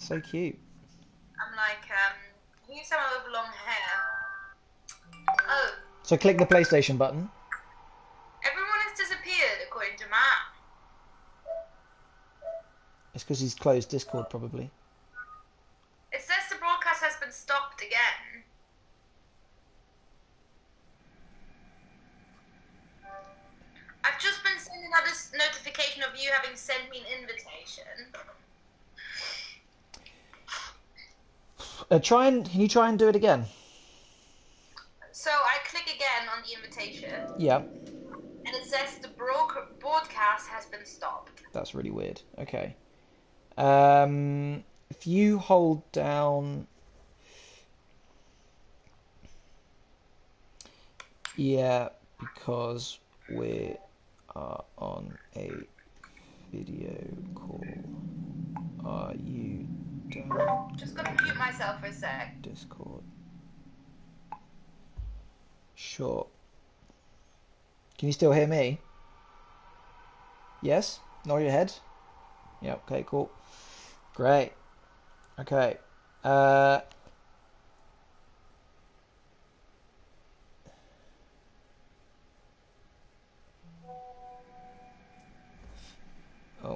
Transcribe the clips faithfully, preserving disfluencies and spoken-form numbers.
So cute. I'm like, um, who's someone with long hair? Oh, So click the PlayStation button. everyone has disappeared according to Matt. It's because he's closed Discord, probably. It says the broadcast has been stopped again. I've just been sent another notification of you having sent me an invitation. Uh, try and can you try and do it again? So I click again on the invitation. Yeah. And it says the broadcast has been stopped. That's really weird. Okay. Um, if you hold down, yeah, because we are on a video call. Are you done? Just gonna mute myself for a sec. Discord. Sure. Can you still hear me? Yes? Nod your head? Yeah, okay, cool. Great. Okay. Uh, oh.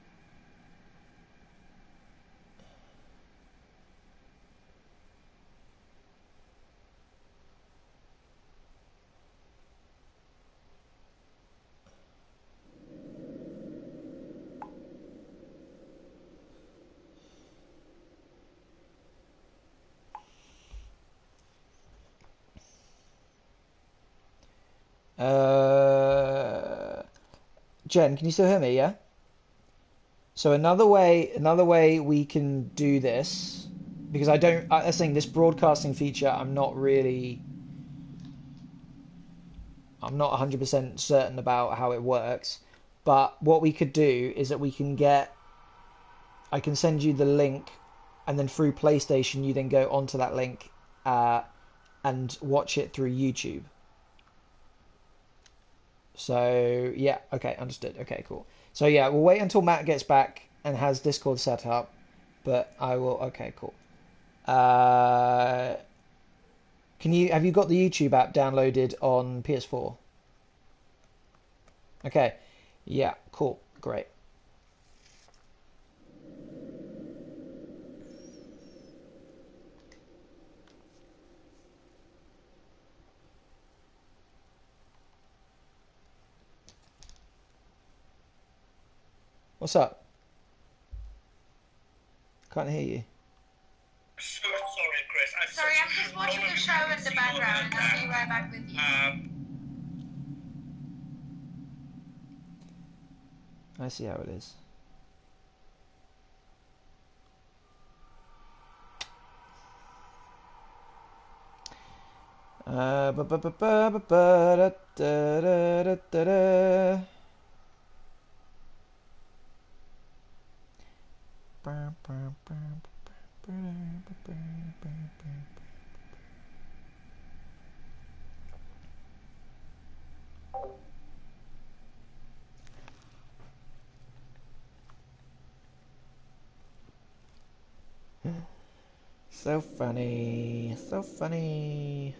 Uh, Jen, can you still hear me? Yeah. So another way, another way we can do this, because I don't, I I think this broadcasting feature, I'm not really, I'm not one hundred percent certain about how it works. But what we could do is that we can get, I can send you the link, and then through PlayStation, you then go onto that link, uh, and watch it through YouTube. So yeah, okay, understood. Okay, cool. So yeah, we'll wait until Matt gets back and has Discord set up, but I will. Okay, cool. Uh, can you have you got the YouTube app downloaded on P S four? Okay, yeah, cool, great. What's up? Can't hear you. So sorry, Chris. I'm Sorry, I'm just watching a show in the background and I'll be right back with you. Um, I see how it is. Uh, ba ba ba ba ba ba da da da da da. Ba ba ba ba ba ba ba ba. So funny, so funny.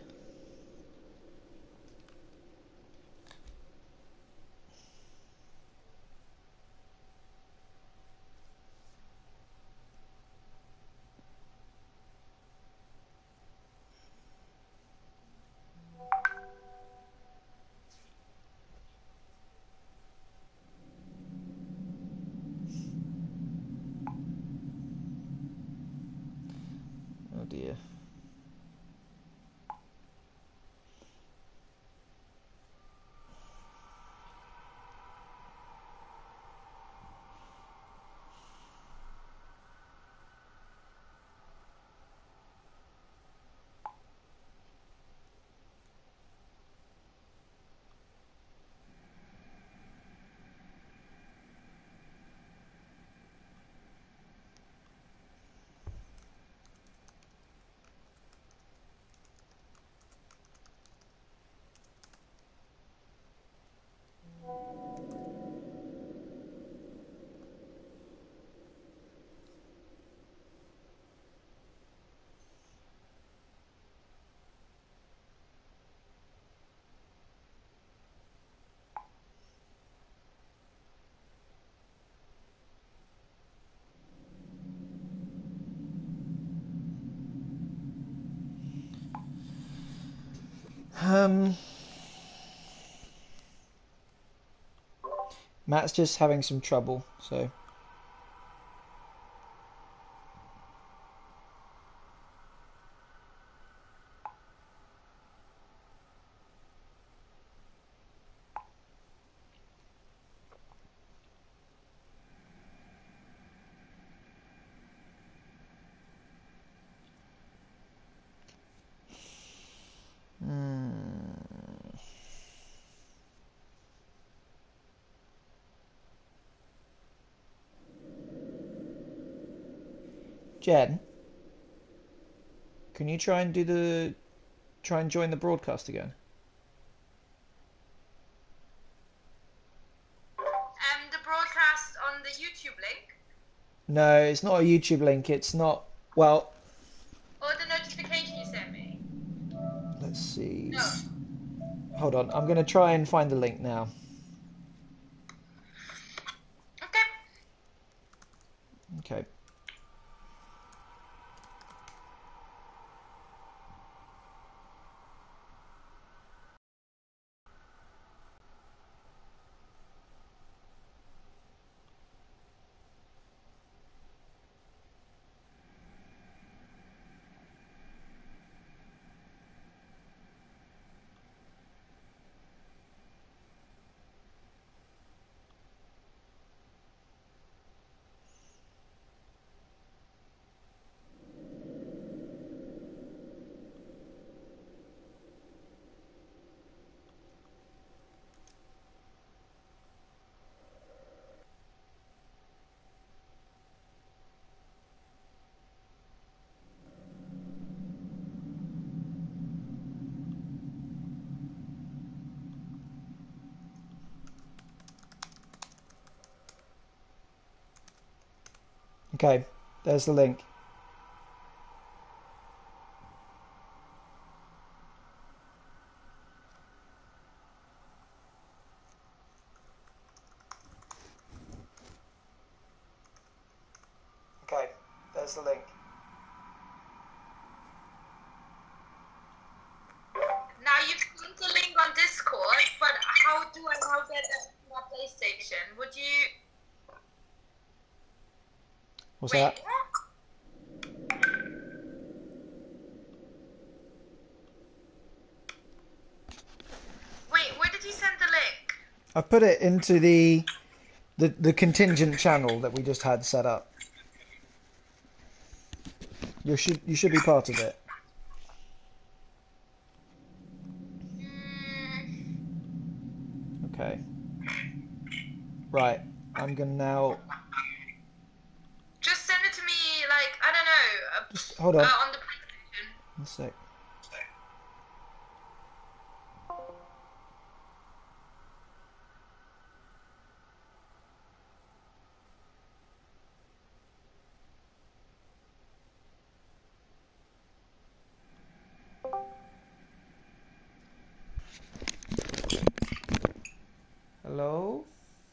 Oh dear. Um, Matt's just having some trouble, so. Hmm. Jen, can you try and do the try and join the broadcast again? Um, the broadcast on the YouTube link No, it's not a YouTube link. It's not. Well, or the notification you sent me. let's see. No. Hold on. I'm going to try and find the link now. Okay. Okay. Okay. There's the link. Okay. There's the link. Now you've sent the link on Discord, but how do I now get that to my PlayStation? Would you What's wait? that? What? Wait, where did you send the link? I put it into the the the contingent channel that we just had set up. You should you should be part of it. Mm, Okay. Right. I'm gonna now just send it to me, like I don't know, uh, just hold uh, on. on the PlayStation. One sec. Hello?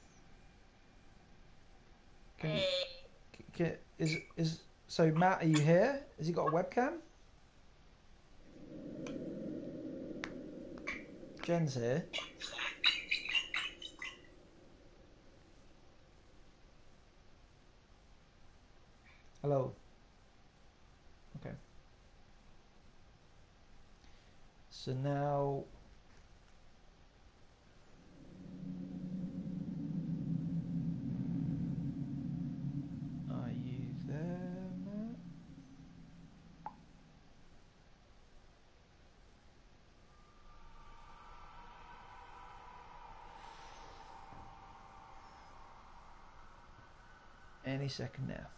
Can you Hey. can, is is so Matt, are you here? Has he got a webcam? Jen's here. Hello. Okay. So now are you there, Matt? Any second now.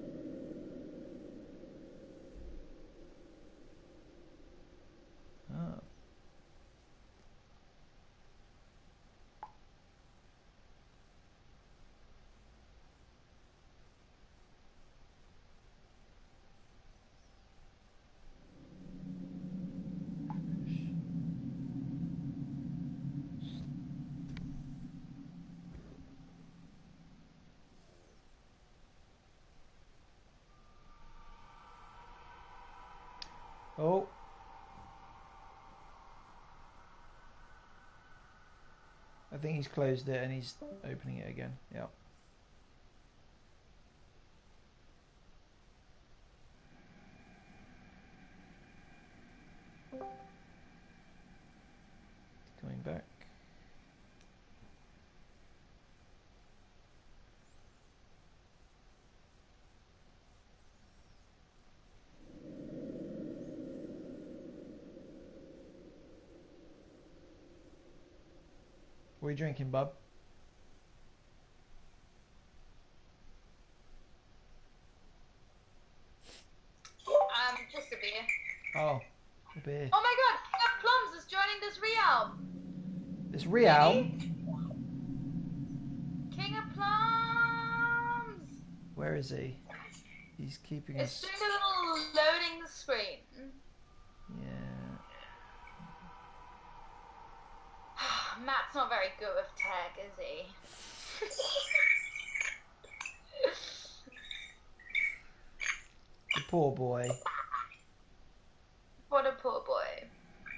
Ah. Oh. I think he's closed it and he's opening it again. Yeah. Coming back. What are you drinking, bub? Um, just a beer. Oh, a beer. Oh my god, King of Plums is joining this realm. It's Real. King of Plums. Where is he? He's keeping It's us. doing a little loading screen. Yeah. Matt's not very good with tech, is he? The poor boy. What a poor boy.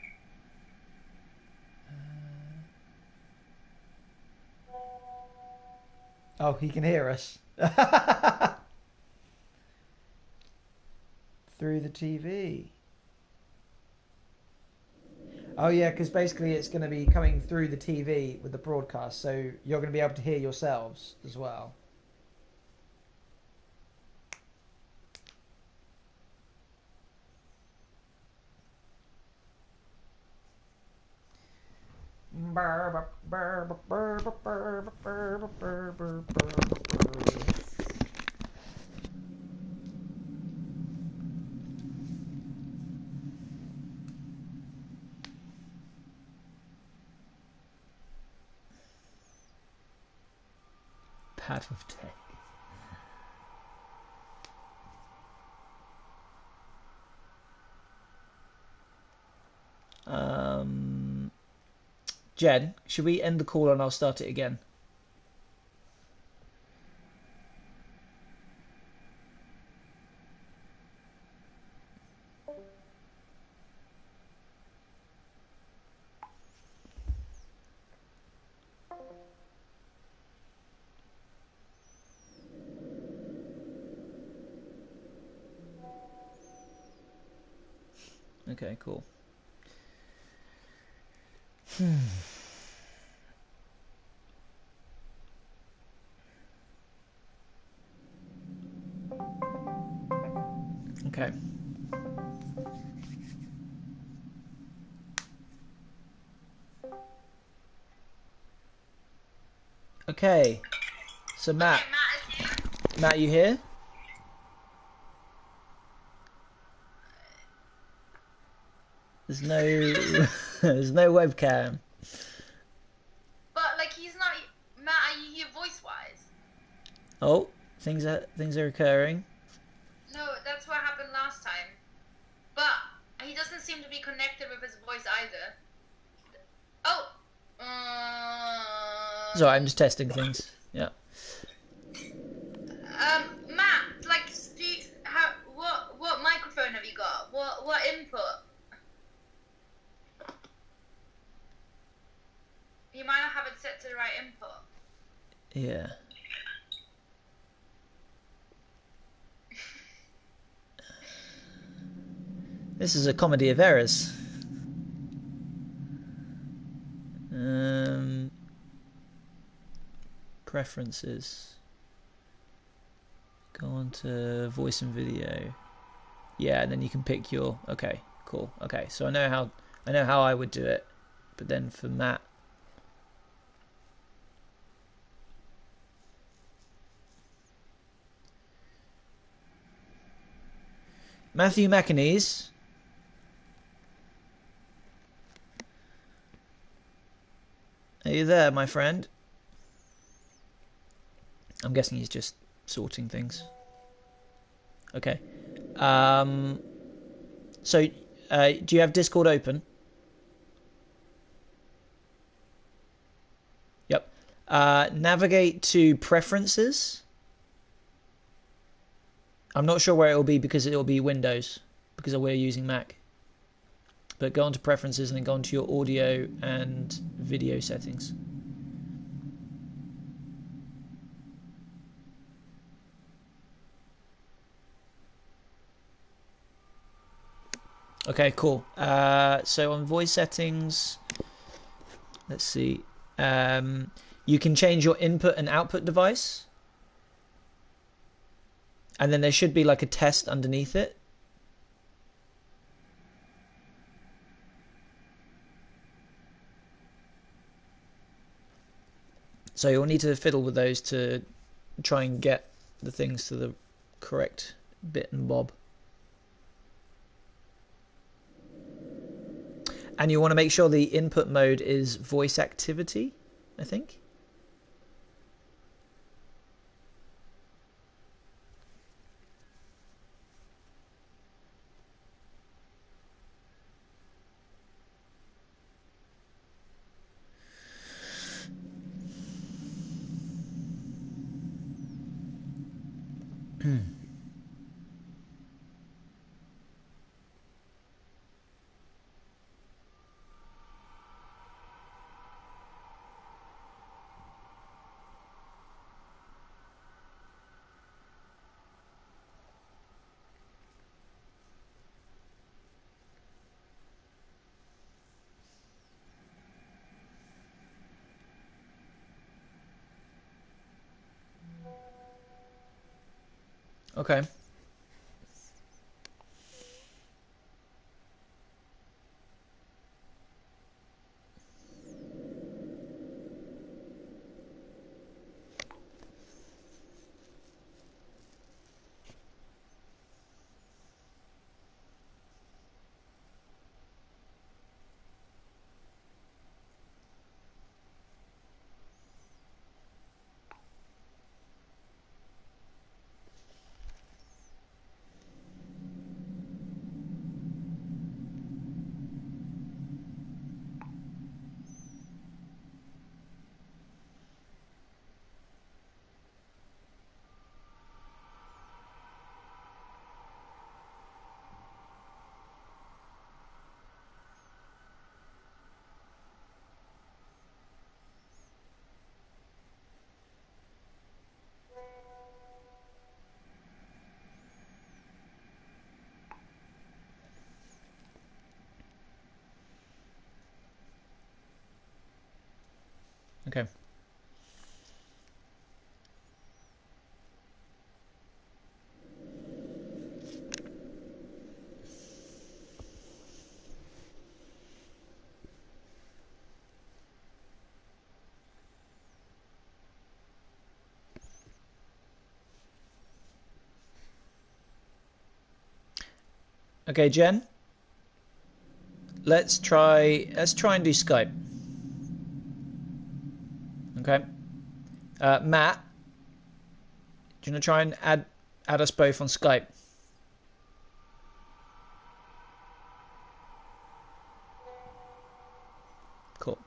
Oh, he can hear us. Through the T V. Oh yeah, because basically it's going to be coming through the T V with the broadcast, so you're going to be able to hear yourselves as well. Pad of tech. Um, Jen, should we end the call and I'll start it again? Okay, cool. Hmm. Okay. Okay. So Matt, Okay, Matt is here. Matt, you here? There's no, there's no webcam. But like he's not. Matt, are you here voice-wise? Oh, things are things are occurring. No, that's what happened last time. But he doesn't seem to be connected with his voice either. Oh. Um, Sorry, I'm just testing things. Yeah. Um, Matt, like, do you, how, what, what microphone have you got? What, what input? You might not have it set to the right input. Yeah. This is a comedy of errors. Um, preferences. Go on to voice and video. Yeah, and then you can pick your. Okay, cool. Okay, so I know how I know how I would do it, but then for Matt. Matthew McAnees. Are you there, my friend? I'm guessing he's just sorting things. Okay. Um, so, uh, do you have Discord open? Yep. Uh, navigate to Preferences. I'm not sure where it will be because it will be Windows, because we're using Mac. But go onto preferences and then go onto your audio and video settings. Okay, cool. Uh, so on voice settings, let's see. Um, you can change your input and output device. And then there should be like a test underneath it. So you'll need to fiddle with those to try and get the things to the correct bit and bob. And you want to make sure the input mode is voice activity, I think. Okay. Okay. Okay, Jen. Let's try. Let's try and do Skype. Okay. Uh, Matt, do you want to try and add add us both on Skype? Cool.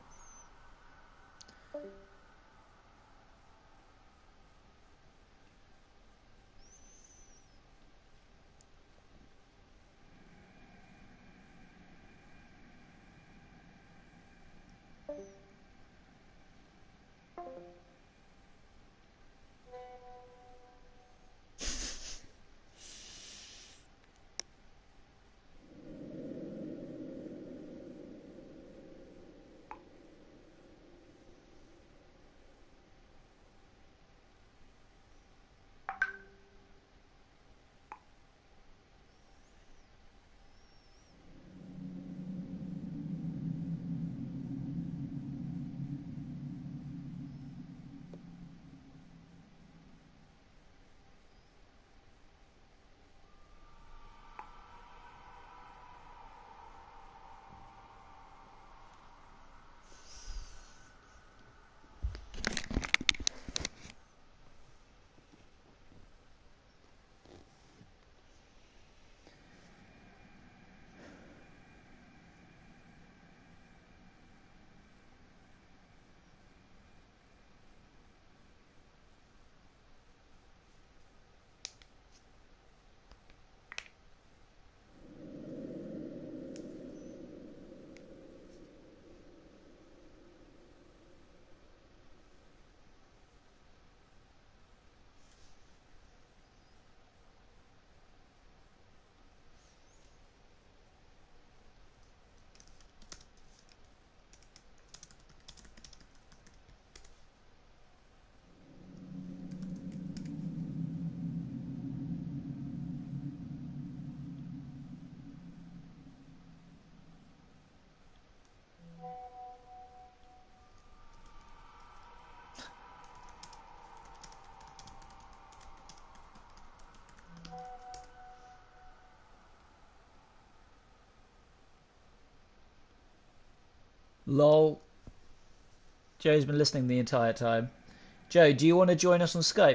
Lol. Joe's been listening the entire time. Joe, do you want to join us on Skype?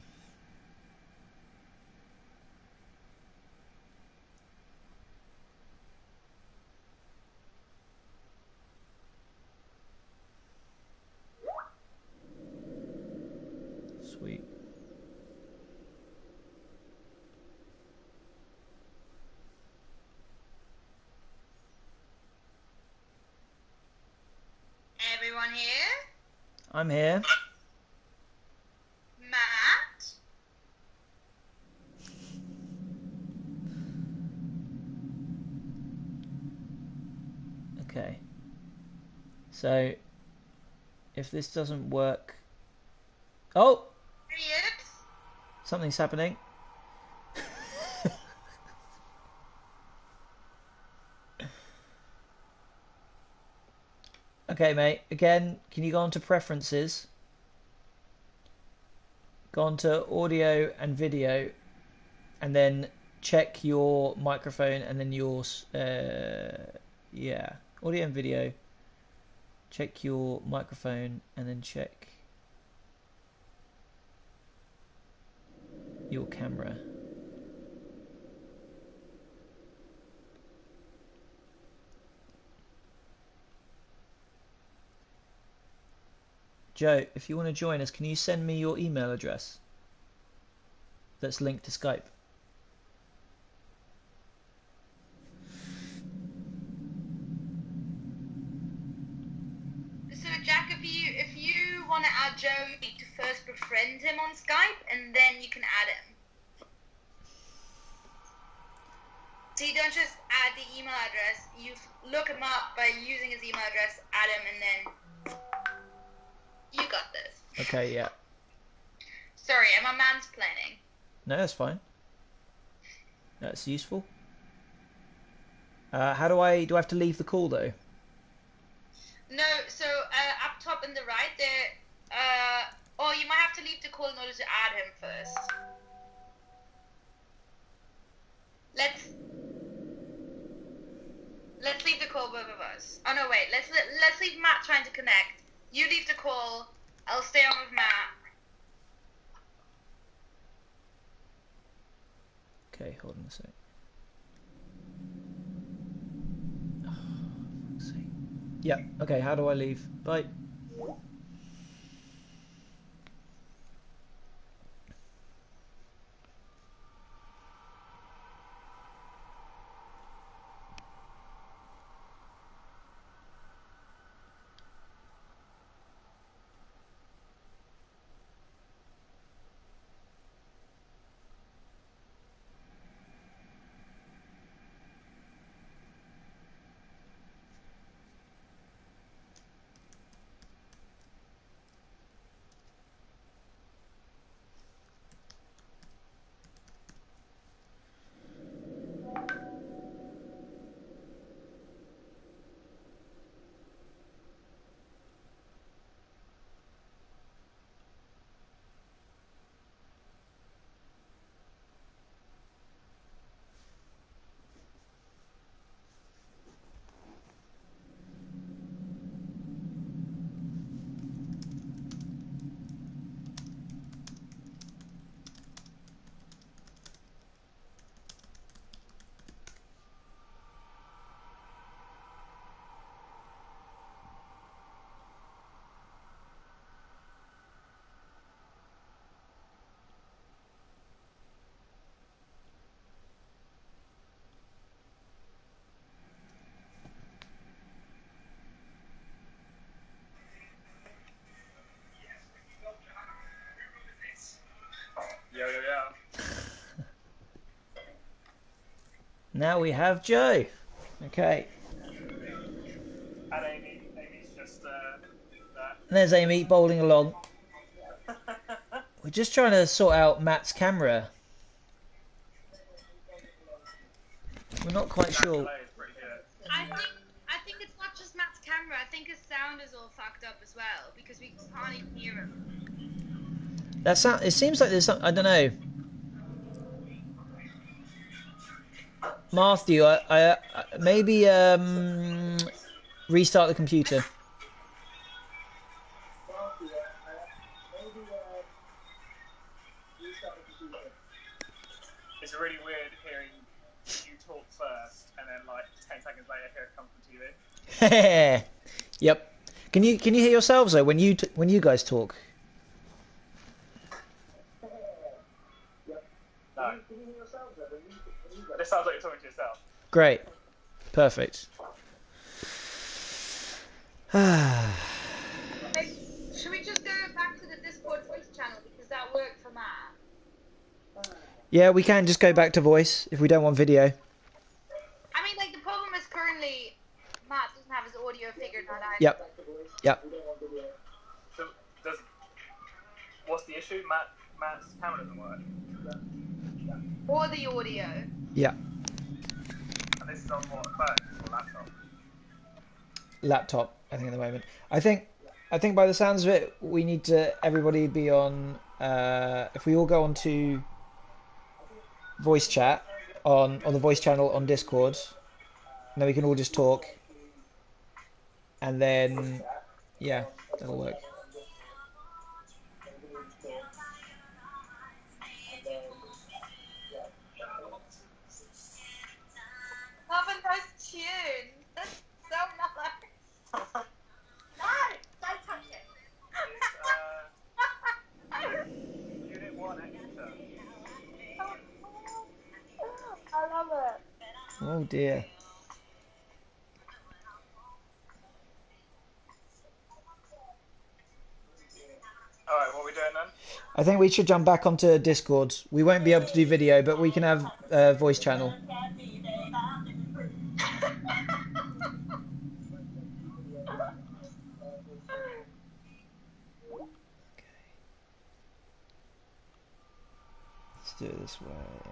Sweet. Everyone here? I'm here. Matt? Okay. So, if this doesn't work... Oh! There he is. Something's happening. Okay, mate. Again, can you go on to preferences? Go on to audio and video, and then check your microphone, and then your uh, yeah, audio and video. Check your microphone, and then check your camera. Joe, if you want to join us, can you send me your email address that's linked to Skype? So Jack, if you if you want to add Joe, you need to first befriend him on Skype, and then you can add him. So you don't just add the email address, you look him up by using his email address, add him, and then you got this. Okay, yeah. Sorry, am I mansplaining? No, that's fine. That's useful. Uh, how do I... Do I have to leave the call, though? No, so uh, up top in the right there, uh, oh, you might have to leave the call in order to add him first. Let's let's leave the call, both of us. Oh no, wait, let's let's leave Matt trying to connect. You leave the call. I'll stay on with Matt. Okay, hold on a sec. Oh, fuck's sake. Yeah, okay, how do I leave? Bye. Yo, yo, yo. Now we have Joe. Okay. And Amy. Amy's just uh, there. And there's Amy bowling along. We're just trying to sort out Matt's camera. We're not quite sure. Delay is pretty good. I think I think it's not just Matt's camera. I think his sound is all fucked up as well because we can't even hear him. That sound. It seems like there's some. I don't know. Matthew, I, I, I maybe um, Restart the computer. It's really weird hearing you talk first and then like ten seconds later hear it come from T V. Yep. Can you can you hear yourselves though when you t when you guys talk? No. This sounds like you're talking to yourself. Great. Perfect. Hey, should we just go back to the Discord voice channel because that worked for Matt? Yeah, we can just go back to voice if we don't want video. I mean, like the problem is currently Matt doesn't have his audio figured out either. Yep. Yep. So does what's the issue? Matt Matt's camera doesn't work. Or the audio. Yeah. And this is on what, phone or laptop? Laptop, I think at the moment. I think I think by the sounds of it, we need to everybody be on. Uh, if we all go on to voice chat on on the voice channel on Discord, and then we can all just talk, and then yeah, that'll work. Have a nice tune. That's so nice. No, don't touch it. It's, uh, Unit one extra. I love it. Oh dear. Alright, what are we doing then? I think we should jump back onto Discord. We won't be able to do video, but we can have a voice channel. Let's do it this way.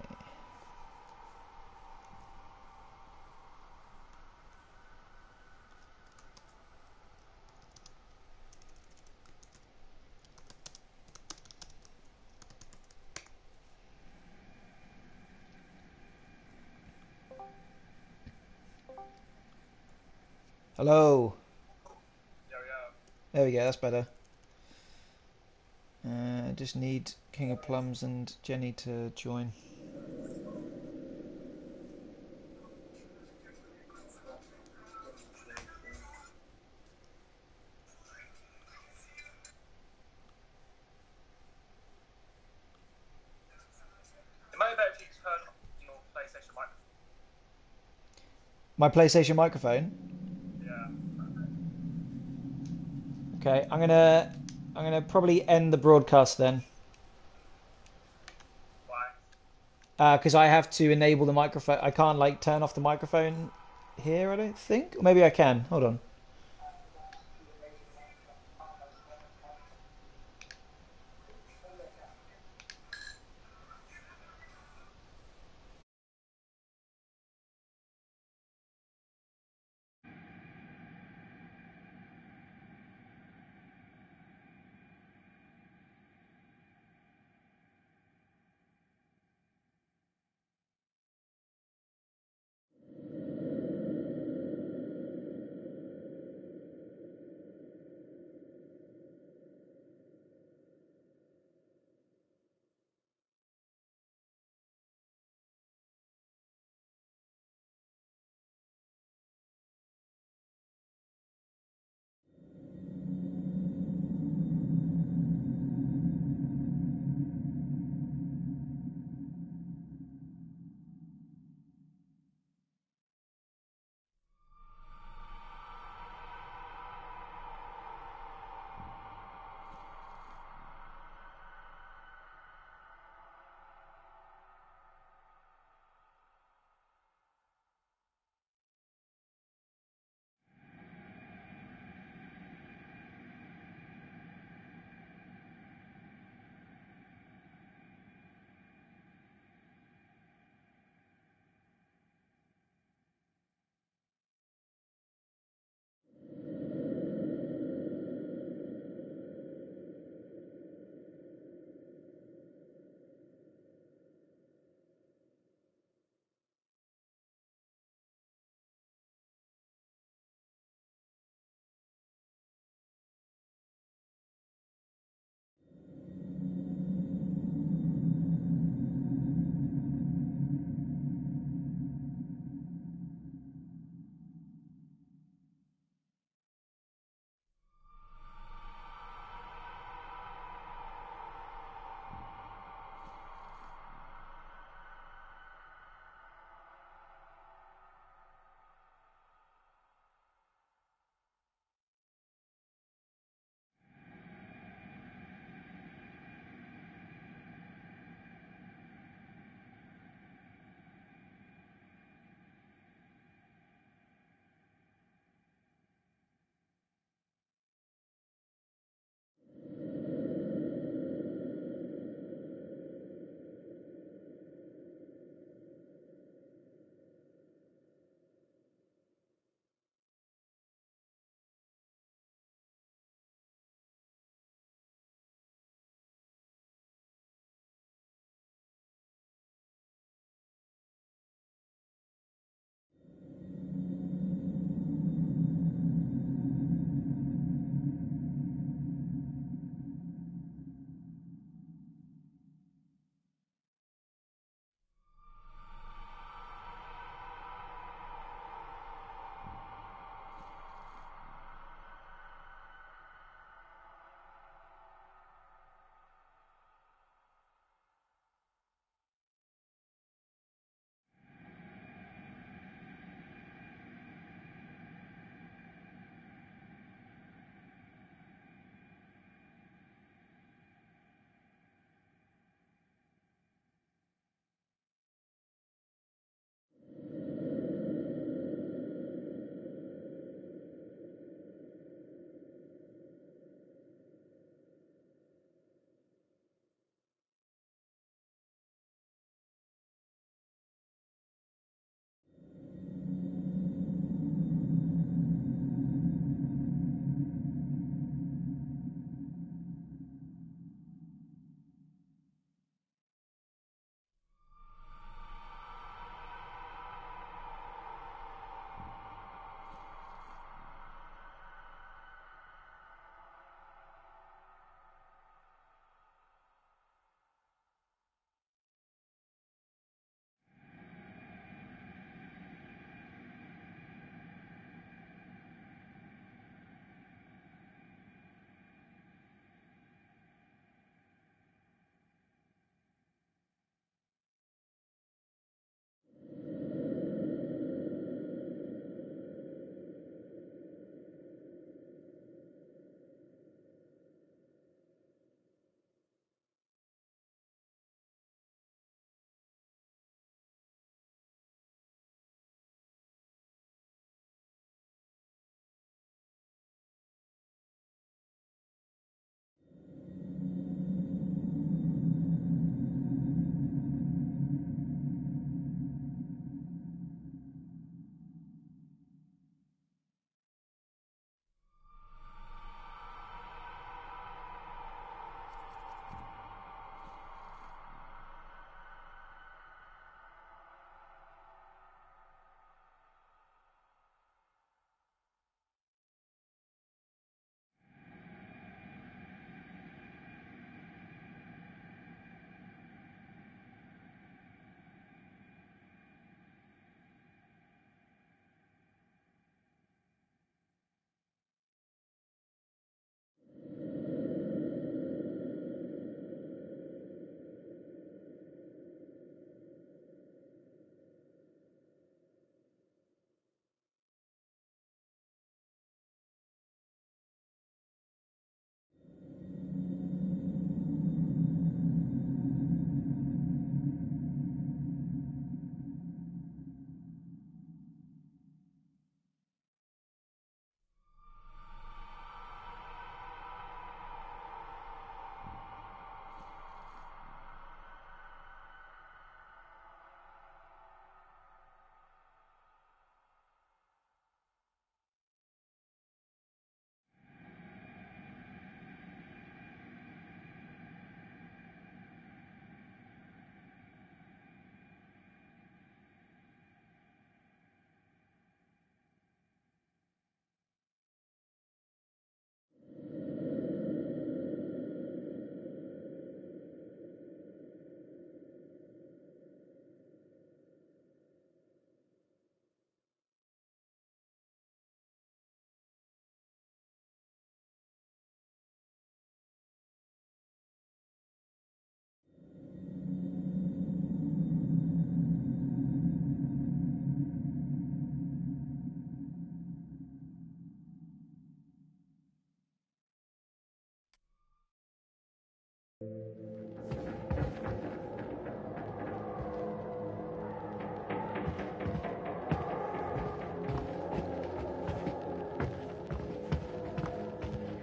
Hello. Yo, yo. There we go, that's better. Uh, just need King of Plums and Jenny to join. It might be better if you turn on your PlayStation microphone. My PlayStation microphone. Yeah. Okay, I'm gonna I'm gonna probably end the broadcast then. Why? Because uh, I have to enable the microphone. I can't like turn off the microphone here, I don't think. Or maybe I can. Hold on.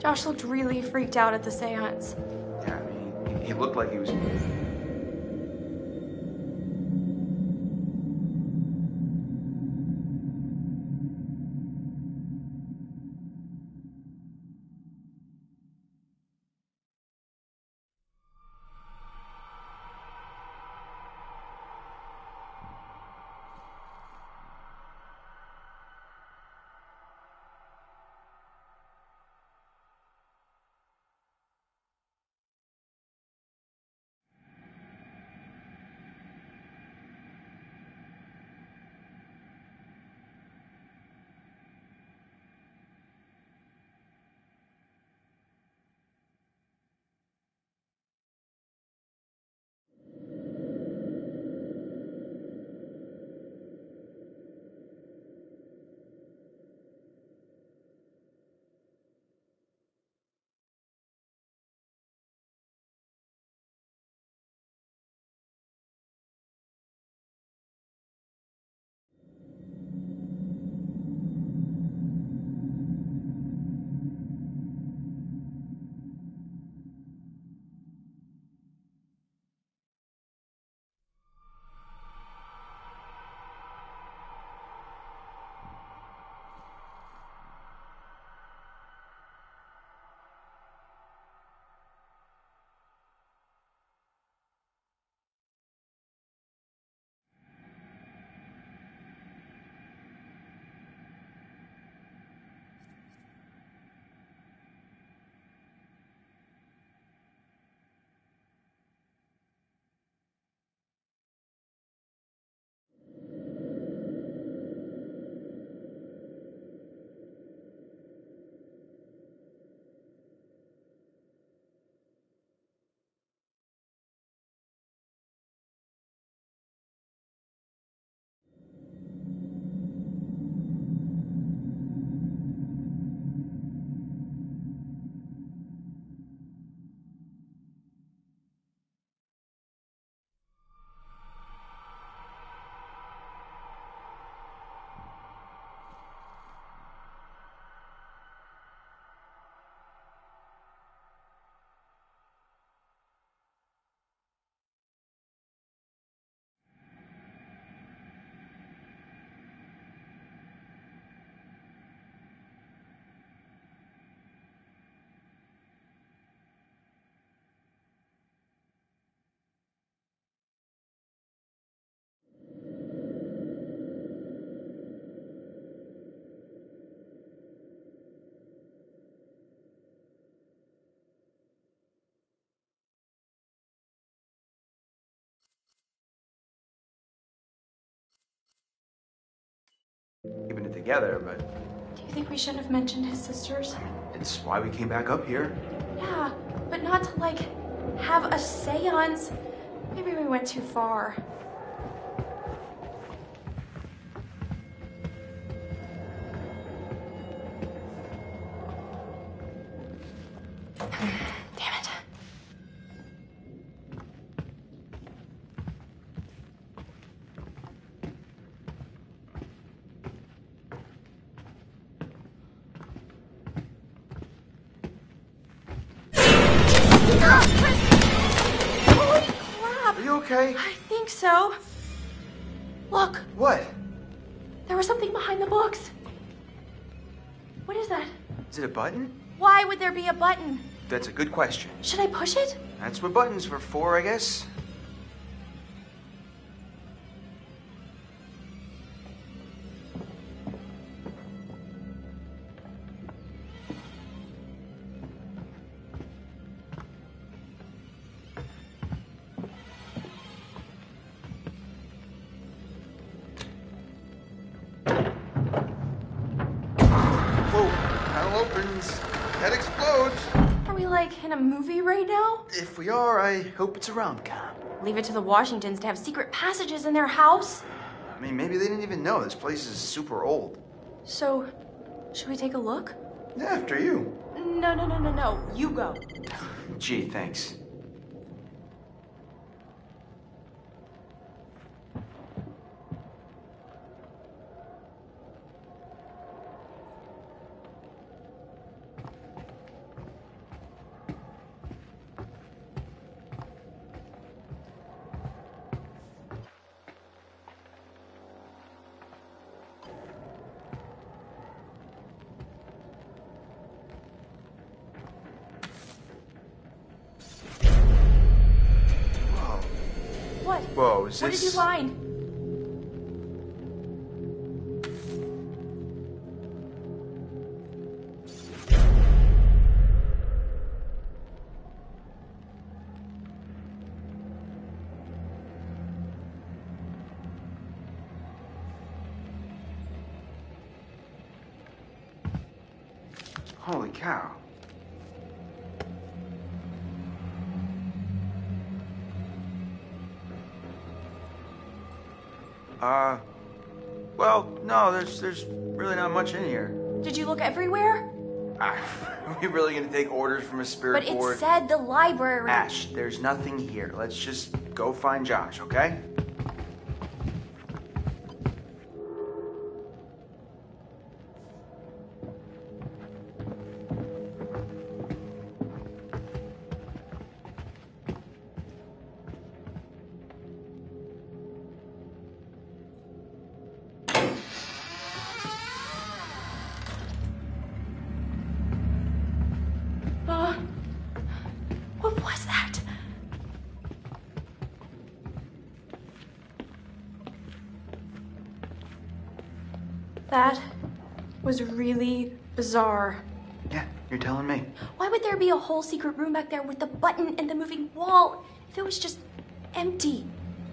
Josh looked really freaked out at the seance. Yeah, I mean, he, he looked like he was... keeping it together, but Do you think we should have mentioned his sisters? it's why we came back up here. Yeah, but not to, like, have a seance. Maybe we went too far. Damn it. Holy crap! Are you okay? I think so. Look, What? there was something behind the books. What is that? Is it a button? Why would there be a button? That's a good question. Should I push it? That's what buttons were for, I guess. Whoa, panel opens. Head explodes. Are we like in a movie right now? If we are, I hope it's a rom-com. Leave it to the Washingtons to have secret passages in their house? I mean, maybe they didn't even know. This place is super old. So, should we take a look? Yeah, after you. No, no, no, no, no. You go. Gee, thanks. Whoa, is What this... did you find? Holy cow. Uh, well, no, there's there's really not much in here. Did you look everywhere? Ah, are we really gonna take orders from a spirit But it board? said the library. Ash, there's nothing here. Let's just go find Josh, okay? Uh, what was that? That was really bizarre. Yeah, you're telling me. Why would there be a whole secret room back there with the button and the moving wall if it was just empty?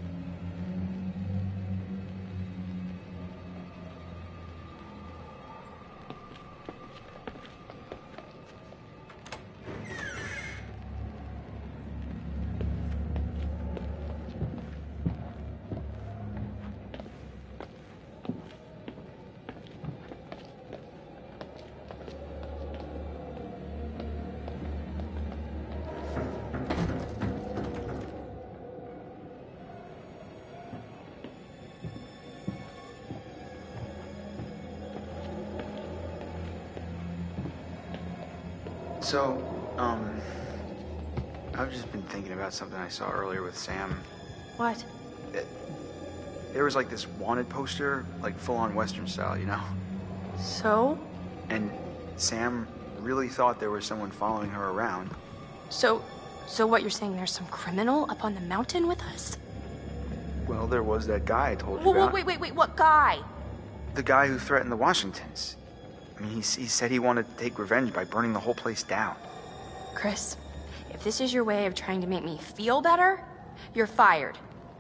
So, um, I've just been thinking about something I saw earlier with Sam. What? It, there was like this wanted poster, like full-on Western style, you know? So? And Sam really thought there was someone following her around. So, so what you're saying, there's some criminal up on the mountain with us? Well, there was that guy I told you Whoa, whoa, about. wait, wait, wait, what guy? The guy who threatened the Washingtons. I mean, he, he said he wanted to take revenge by burning the whole place down. Chris, if this is your way of trying to make me feel better, you're fired.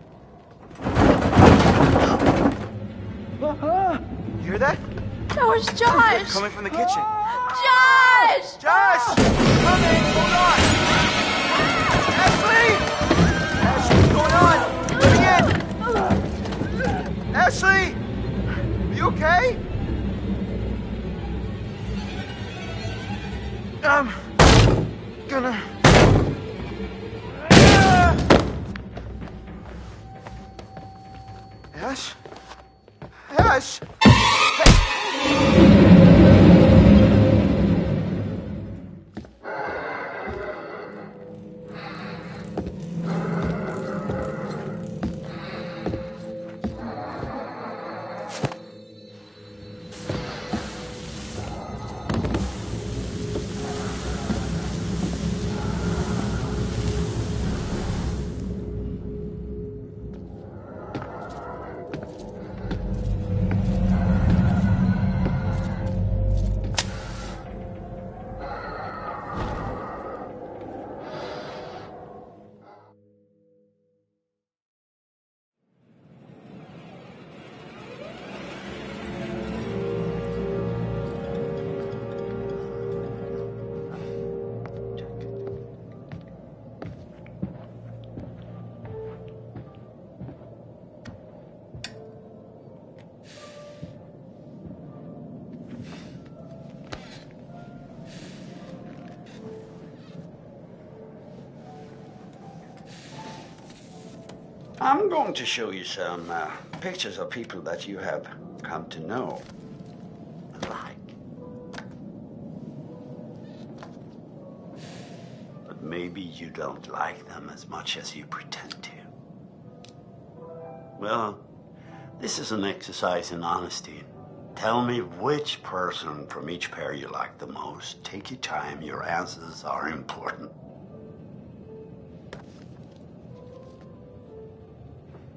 You hear that? That was Josh! Coming from the kitchen. Josh! Josh! Coming! Hold on! Ashley! Ashley, what's going on? Coming in! Ashley! Are you okay? I'm gonna... Ash? Ash! I'm going to show you some uh, pictures of people that you have come to know and like. But maybe you don't like them as much as you pretend to. Well, this is an exercise in honesty. Tell me which person from each pair you like the most. Take your time, your answers are important.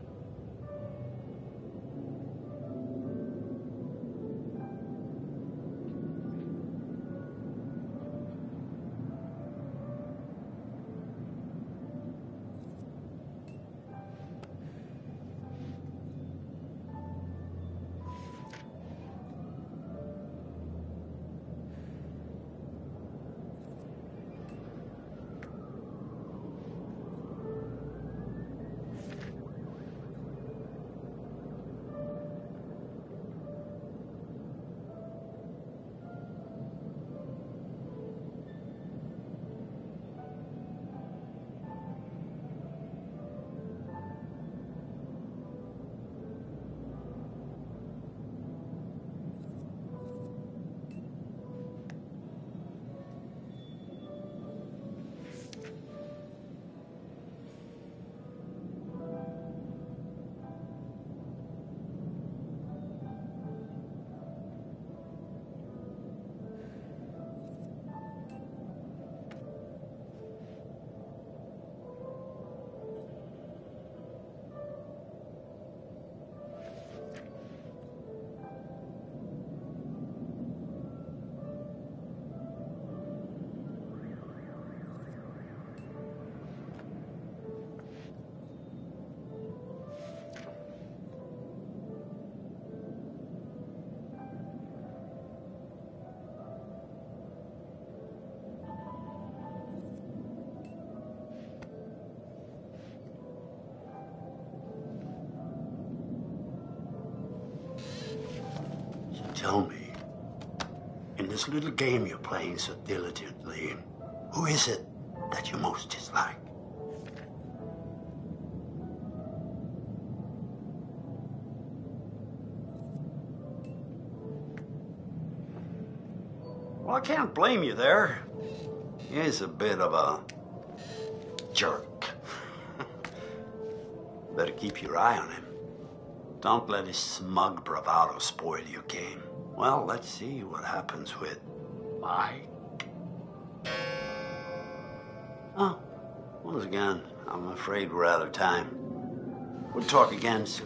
tell me, in this little game you're playing so diligently, who is it that you most dislike? Well, I can't blame you there. He is a bit of a jerk. Better keep your eye on him. Don't let his smug bravado spoil your game. Well, let's see what happens with Mike. Oh, once again, I'm afraid we're out of time. We'll talk again soon.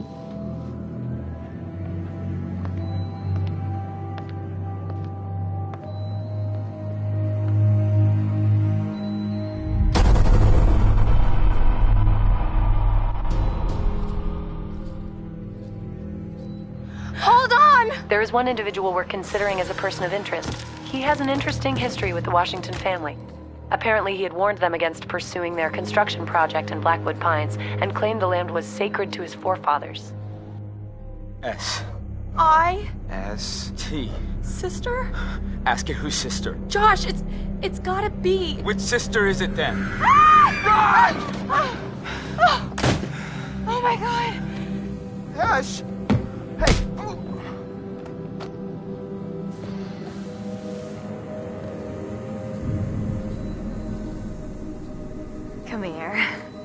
There is one individual we're considering as a person of interest. He has an interesting history with the Washington family. Apparently, he had warned them against pursuing their construction project in Blackwood Pines and claimed the land was sacred to his forefathers. S. I. S. T. Sister? Ask it whose sister. Josh, it's... it's gotta be... Which sister is it then? Ah! Run! Oh. Oh. Oh my god. Ash! Hey! Come here.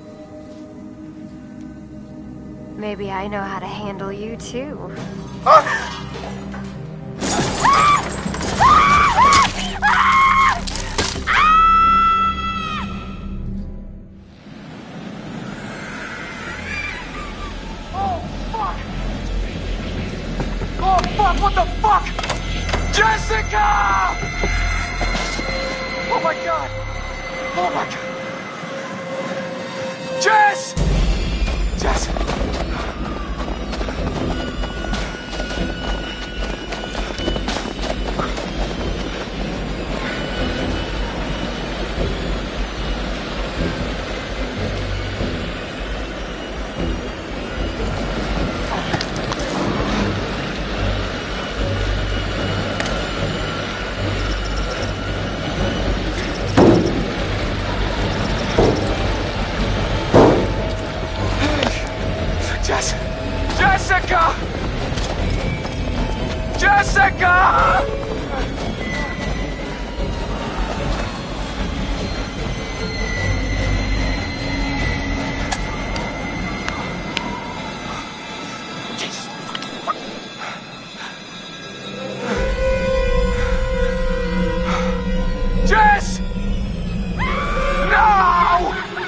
Maybe I know how to handle you too. Ah! What the fuck? Jessica! Oh my god! Oh my god! Jess! Jess! Jessica! Jessica! Jess! No!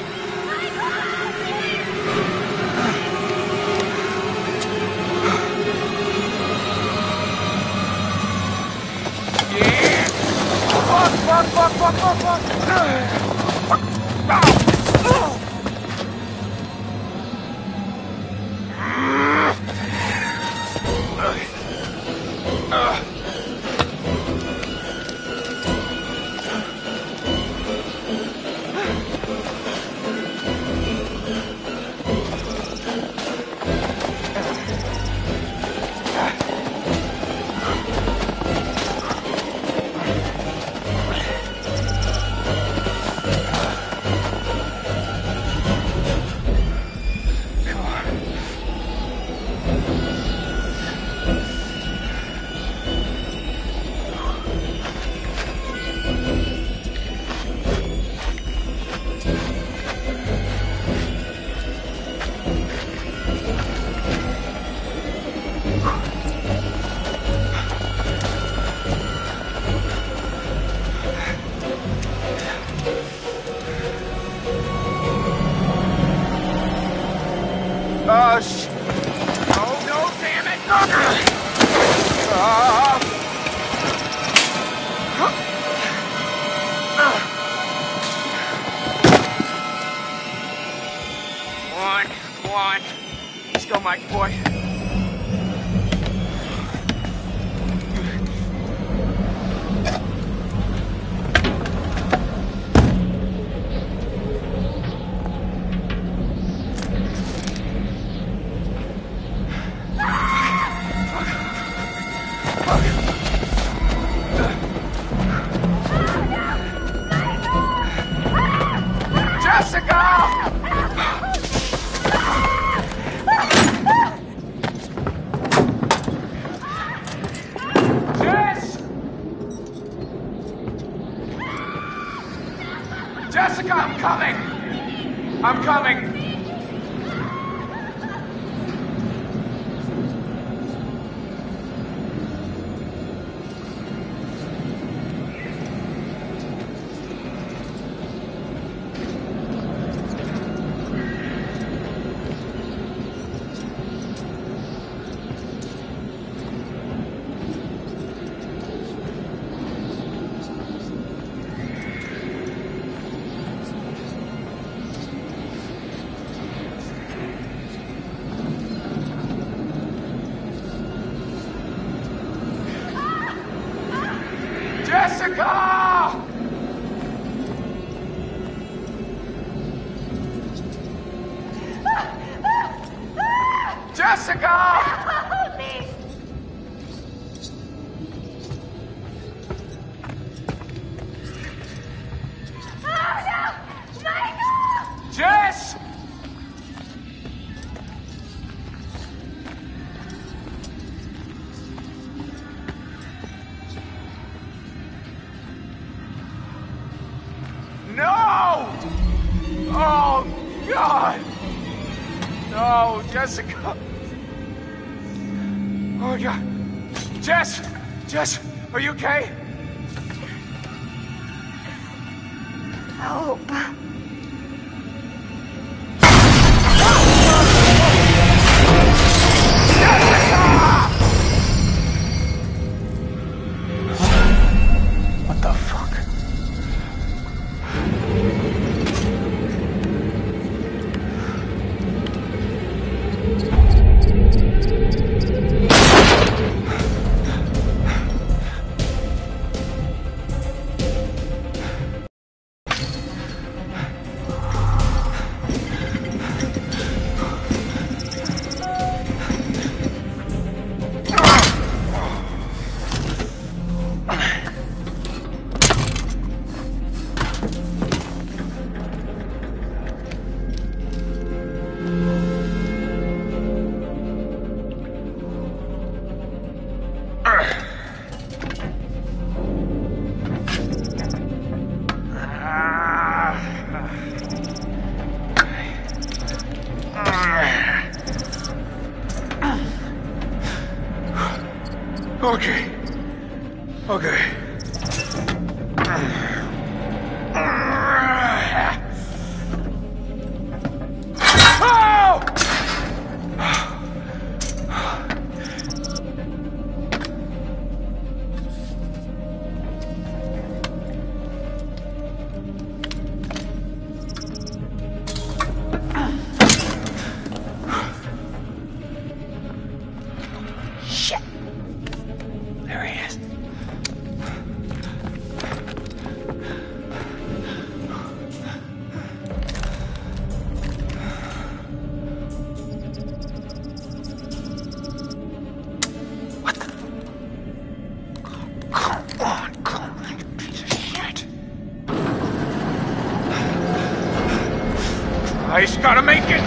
Fuck, fuck, fuck, fuck, fuck! Oh, shit. Oh, no, damn it. Uh, one, one. Let's go, Mikey boy. Jessica, I'm coming! I'm coming! Jessica! Jessica! Help me! Oh no! Michael! Jess! No! Oh, God! No, Jessica! Oh, God. Jess! Jess, are you okay? Help. What the fuck? Okay. Okay. Oh! Shit. There he is. What the? Come on, come on, you piece of shit. Christ, gotta make it.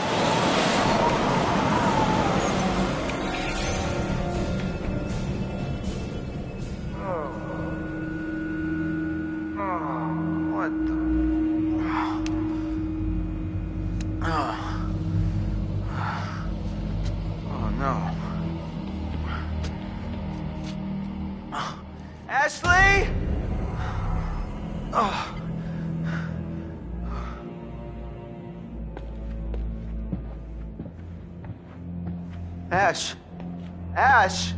Ashley? Oh. Ash. Ash.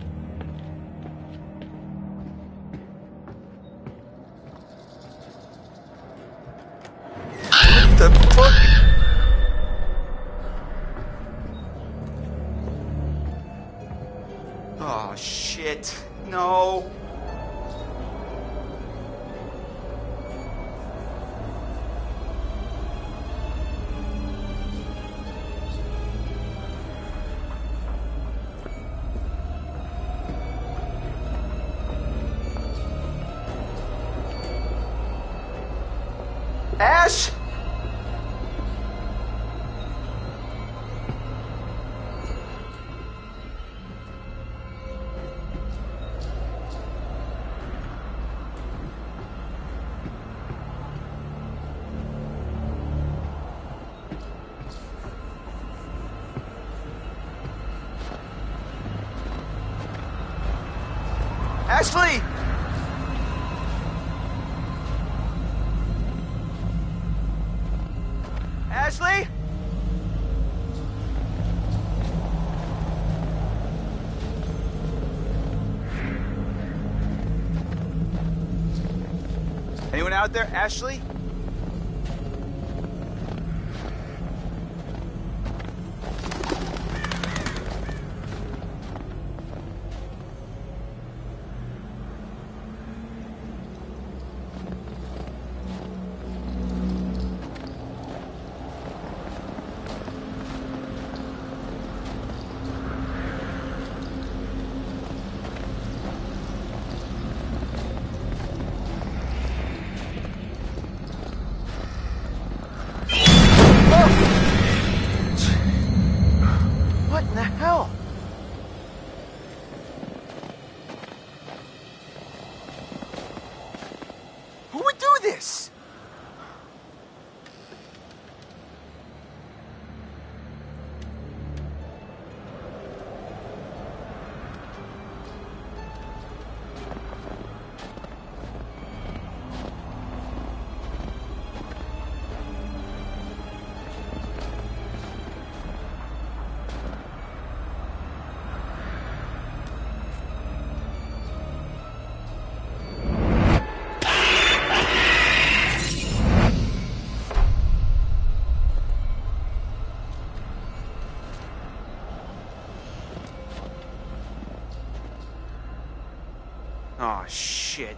What the fuck? Oh, shit. No. Ash? Ashley! Ashley? Anyone out there? Ashley? What in the hell? Who would do this? Oh, shit.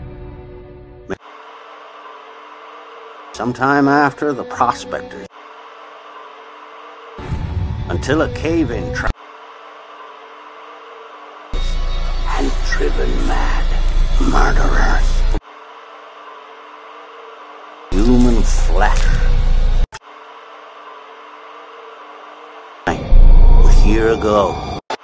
Sometime after the prospectors Until a cave-in tra- and driven mad murderers. Human flesh. Here ago.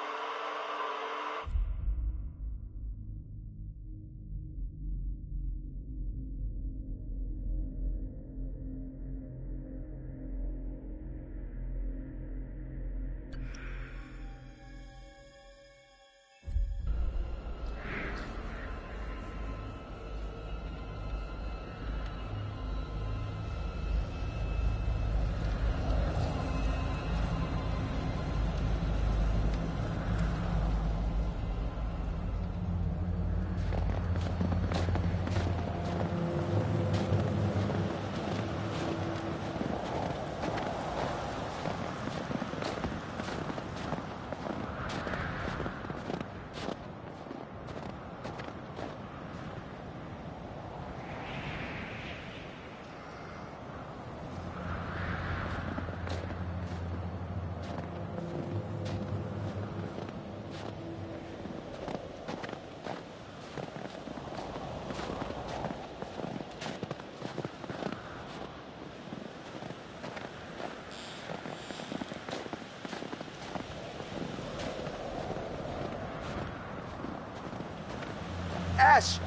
Ash!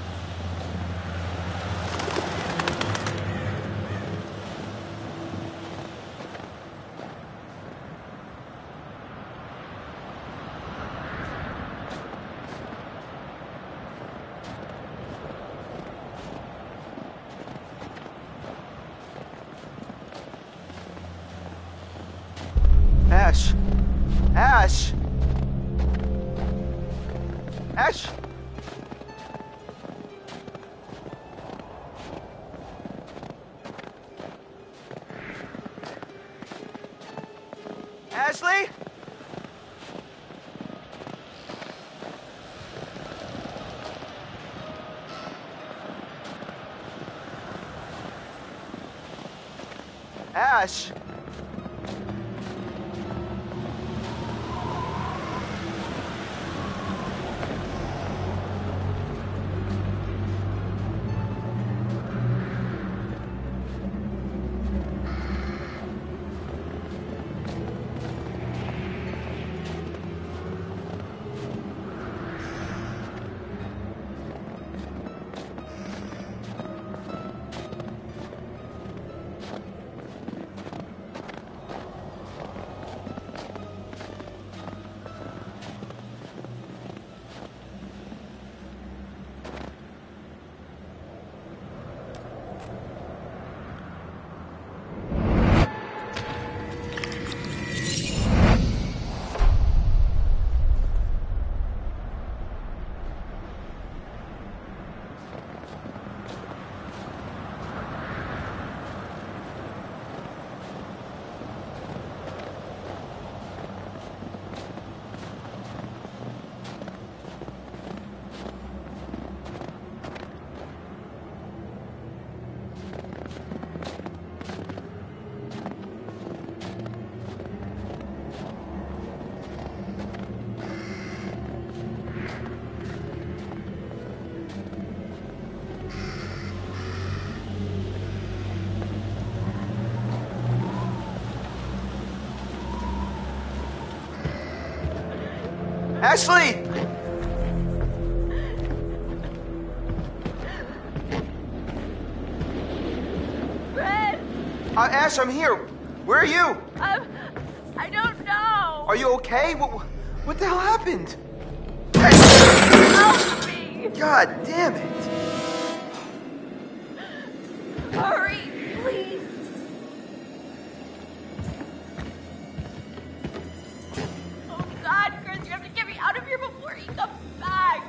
Ash! Ash! Ash! Ashley? Ash? Ashley! Fred! Uh, Ash, I'm here. Where are you? Um, I don't know. Are you okay? What, what the hell happened? Help me! God damn it! Hurry, please. Oh God, Chris, you have to get me out of here before he comes back.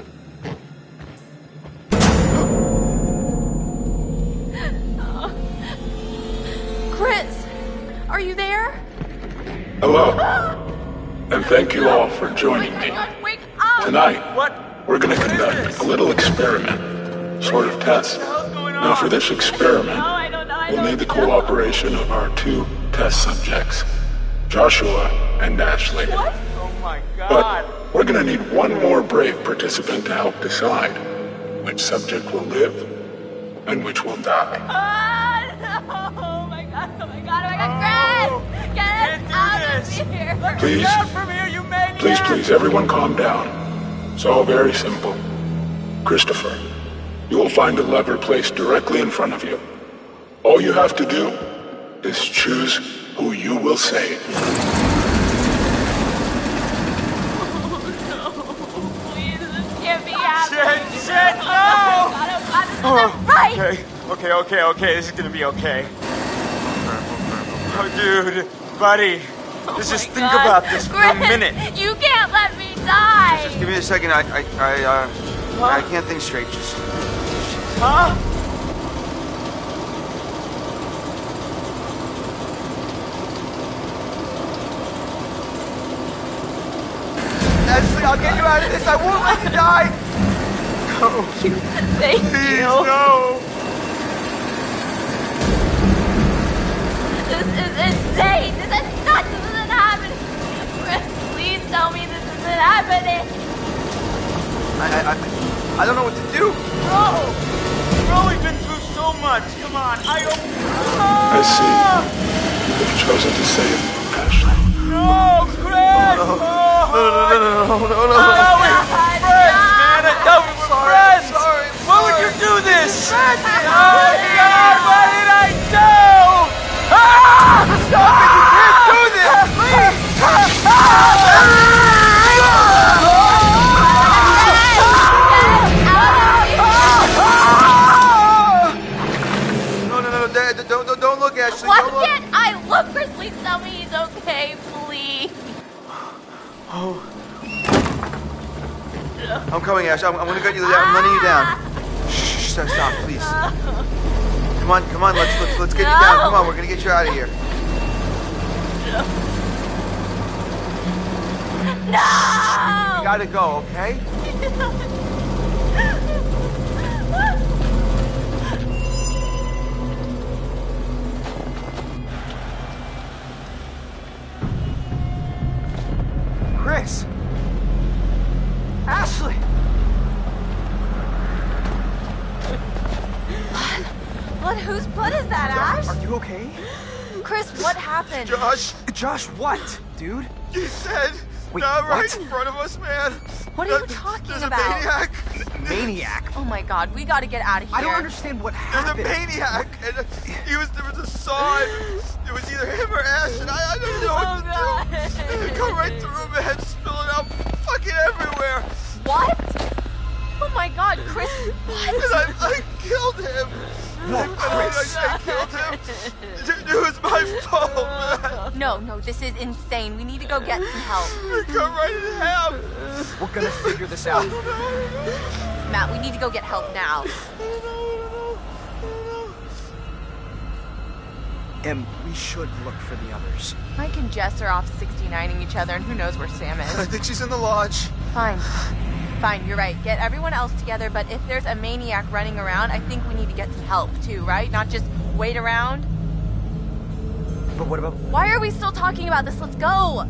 Oh. Chris, are you there? Hello. And thank you all for joining me. Wake up! Tonight, What? we're going to conduct a little experiment, sort of test. Now for this experiment, No, I don't know. I we'll don't need the know. cooperation of our two test subjects, Joshua and Ashley. What? Oh my But god. we're gonna need one more brave participant to help decide which subject will live and which will die. Oh, no. Oh my god, oh my god, oh my god, Chris! Get us out of here! Let me Please. down from here, you maniac! Please, please, everyone calm down. It's all very simple. Christopher, you will find a lever placed directly in front of you. All you have to do is choose who you will save. Can't be happening. Shit, shit, no! Oh my god, oh god, this Oh, isn't right! okay, okay, okay, okay, this is gonna be okay. Oh, dude, buddy, Oh let's just my think God. about this for a Chris, minute. You can't let me die! Just give me a second. I, I, I, uh, I can't think straight. Just. Huh? Ashley, I'll get you out of this. I won't let you die. No. Thank Please, you. no. This is insane! This is not, this isn't happening! Chris, please tell me this isn't happening! I, I, I, I don't know what to do. Bro! Bro, we've been through so much. Come on, I don't... I see. You've chosen to save Ashley. No, Chris! No, Oh, no, no, no, no, no, no, no, no. we were friends, man. I thought we were Sorry, friends. sorry, Why would you do this? Oh, God, what did I do? Ah! Stop it! You can't do this! Please! No, no, no, Dad, don't, don't, don't look, Ashley. Why Don't look. can't I look? Chris, please tell me he's okay, please. Oh. I'm coming, Ash. I'm, I'm gonna get you down. I'm letting you down. Shh, stop, stop, please. Come on, come on. Let's let's let's get you down. Come on, we're gonna get you out of here. No! You gotta go, okay? Chris! Ashley! What? What? Whose blood is that, Ash? Are you okay? Chris, what happened? Josh! Josh, what, dude? You said Wait, not right what? in front of us, man. What are you There's- talking there's about? a maniac. Maniac? Oh my god, we gotta get out of here. I don't understand what There's happened. a maniac, and uh, he was there was a saw. And it was either him or Ash, and I, I don't know Oh what to god. do. And it come right through my head, spilling out fucking everywhere. What? Oh my god, Chris, what? And I, I killed him. No, I, Chris. I, I killed him. It, it was my fault, man. No, no, this is insane. We need to go get some help. I cut right in half. We're gonna figure this out. Matt, we need to go get help now. And we should look for the others. Mike and Jess are off sixty-nining each other, and who knows where Sam I is. think she's in the lodge. Fine. Fine, you're right. Get everyone else together, but if there's a maniac running around, I think we need to get some help too, right? Not just wait around. But what about... Why are we still talking about this? Let's go!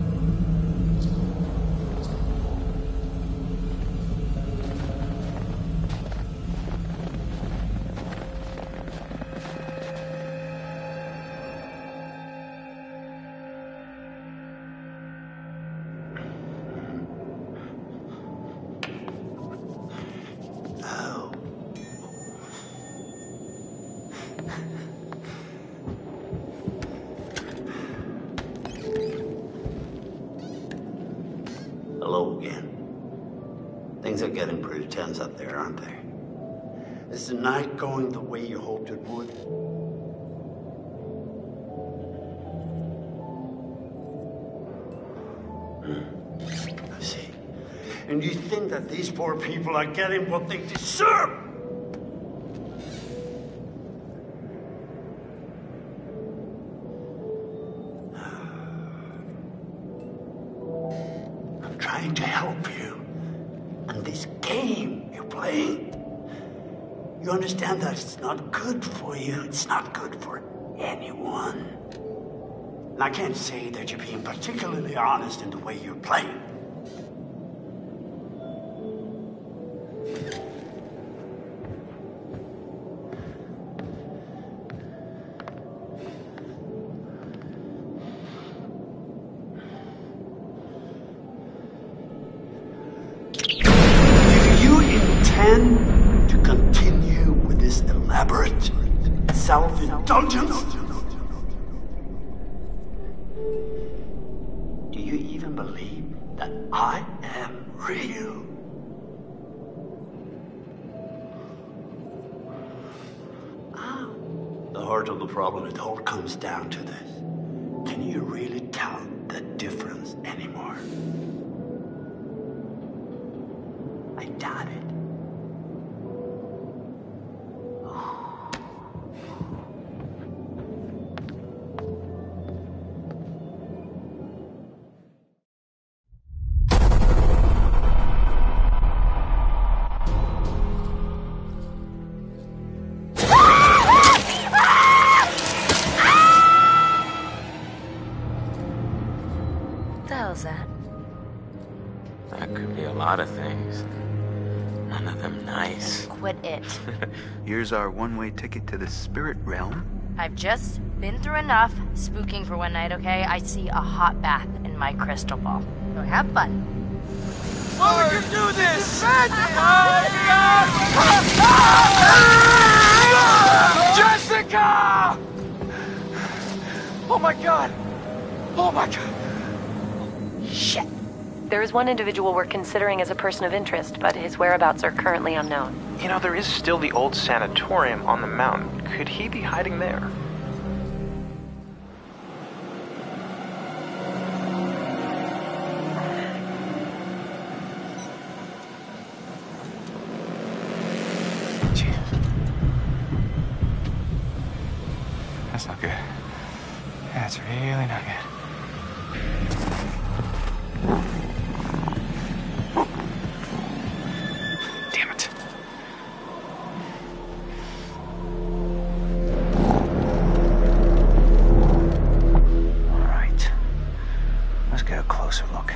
Hello again. Things are getting pretty tense up there, aren't they? Is the night going the way you hoped it would? Hmm. I see. And you think that these poor people are getting what they deserve? I'm trying to help you. And this game you're playing, you understand that it's not good for you. It's not good for anyone. And I can't say that you're being particularly honest in the way you're playing. Do you intend to continue with this elaborate self-indulgence? Do you even believe that I am real? Ah, the heart of the problem, it all comes down to this. Can you really tell the difference anymore? I doubt it. What the hell's that? That could be a lot of things. None of them nice. Quit it. Here's our one-way ticket to the spirit realm. I've just been through enough spooking for one night, okay? I see a hot bath in my crystal ball. So have fun. Oh, we can do this! Jessica! Oh my god! Oh my god! Shit. There is one individual we're considering as a person of interest, but his whereabouts are currently unknown. You know, there is still the old sanatorium on the mountain. Could he be hiding there? Jesus. That's not good. That's really not good. Damn it. All right. Let's get a closer look.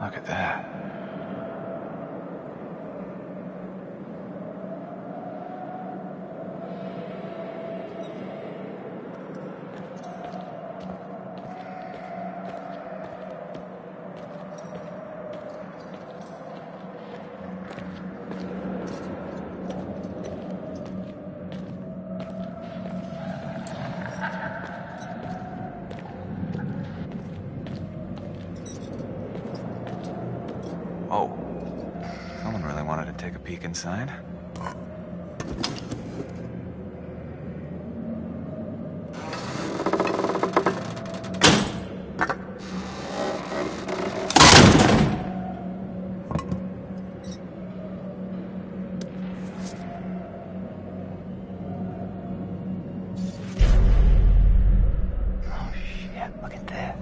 Look at that. Oh. Someone really wanted to take a peek inside. Oh shit, look at that.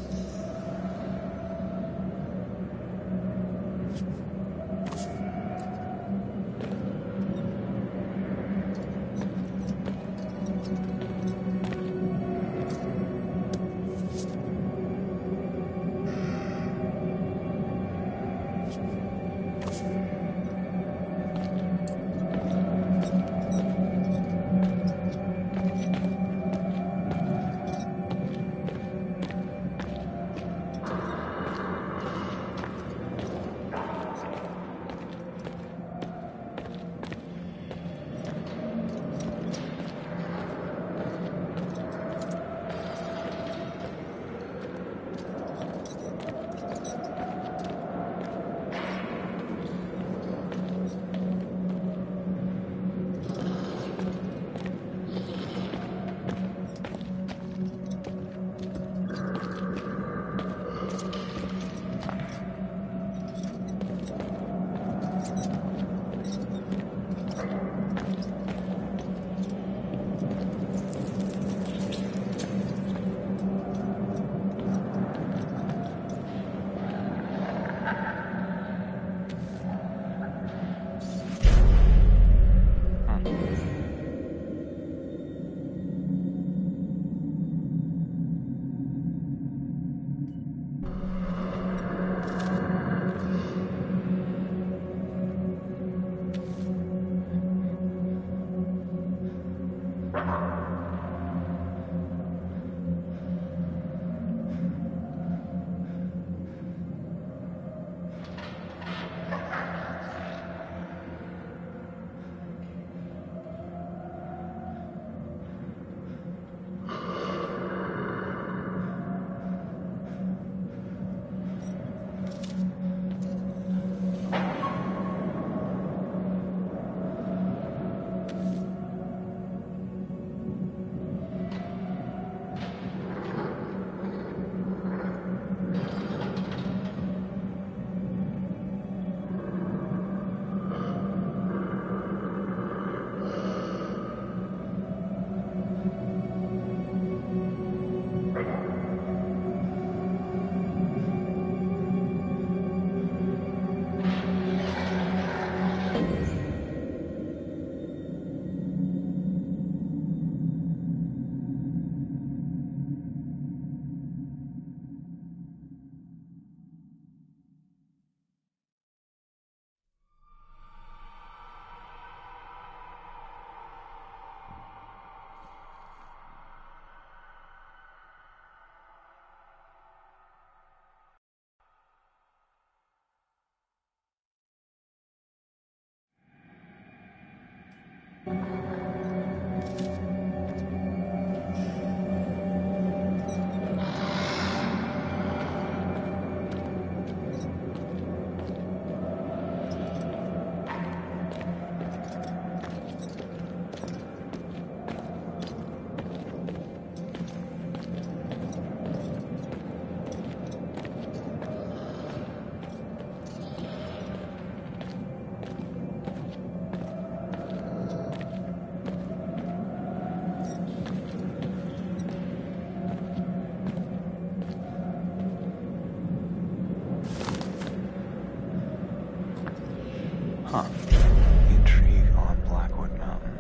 Huh. Intrigue on Blackwood Mountain.